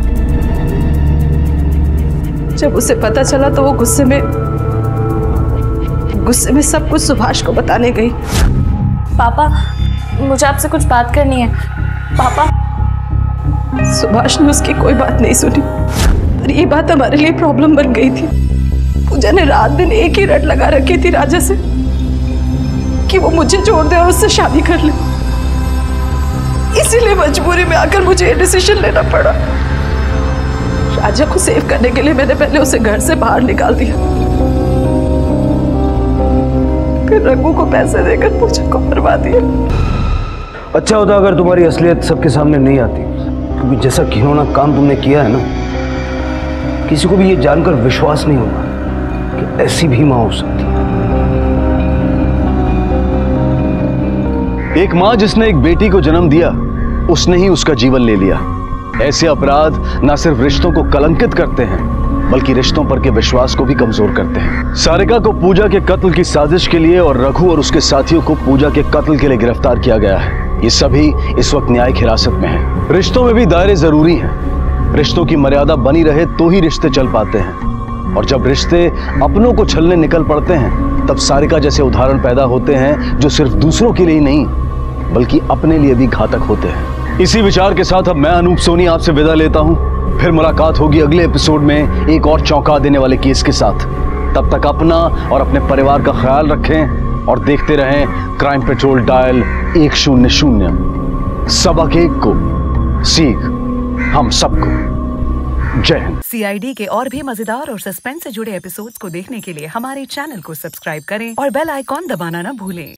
जब उसे पता चला तो वो गुस्से में सब कुछ सुभाष को बताने गई। पापा, मुझे आपसे कुछ बात करनी है। पापा, सुभाष ने उसकी कोई बात नहीं सुनी और ये बात हमारे लिए प्रॉब्लम बन गई थी। पूजा ने रात दिन एक ही रट लगा रखी थी राजा से कि वो मुझे छोड़ दे और उससे शादी कर ले। इसीलिए मजबूरी में आकर मुझे ये डिसीजन लेना पड़ा। राजा को सेव करने के लिए मैंने पहले उसे घर से बाहर निकाल दिया, फिर रघु को पैसे देकर पूजा को मरवा दिया। अच्छा होता अगर तुम्हारी असलियत सबके सामने नहीं आती, क्योंकि जैसा घिनौना काम तुमने किया है ना, किसी को भी ये जानकर विश्वास नहीं होगा कि ऐसी भी मां हो सकती है। एक मां जिसने एक बेटी को जन्म दिया, उसने ही उसका जीवन ले लिया। ऐसे अपराध न सिर्फ रिश्तों को कलंकित करते हैं, बल्कि रिश्तों पर के विश्वास को भी कमजोर करते हैं। सारिका को पूजा के कत्ल की साजिश के लिए और रघु और उसके साथियों को पूजा के कत्ल के लिए गिरफ्तार किया गया है। ये सभी इस वक्त न्यायिक हिरासत में हैं। रिश्तों में भी दायरे जरूरी हैं। रिश्तों की मर्यादा बनी रहे तो ही रिश्ते चल पाते हैं, और जब रिश्ते अपनों को छलने निकल पड़ते हैं, तब सारिका जैसे उदाहरण पैदा होते हैं जो सिर्फ दूसरों के लिए नहीं बल्कि अपने लिए भी घातक होते हैं। इसी विचार के साथ अब मैं अनूप सोनी आपसे विदा लेता हूं। फिर मुलाकात होगी अगले एपिसोड में एक और चौंका देने वाले केस के साथ। तब तक अपना और अपने परिवार का ख्याल रखें और देखते रहें क्राइम पेट्रोल डायल 100। सबक एक को सीख हम सबको। जय हिंद। CID के और भी मजेदार और सस्पेंस से जुड़े एपिसोड्स को देखने के लिए हमारे चैनल को सब्सक्राइब करें और बेल आइकॉन दबाना न भूलें।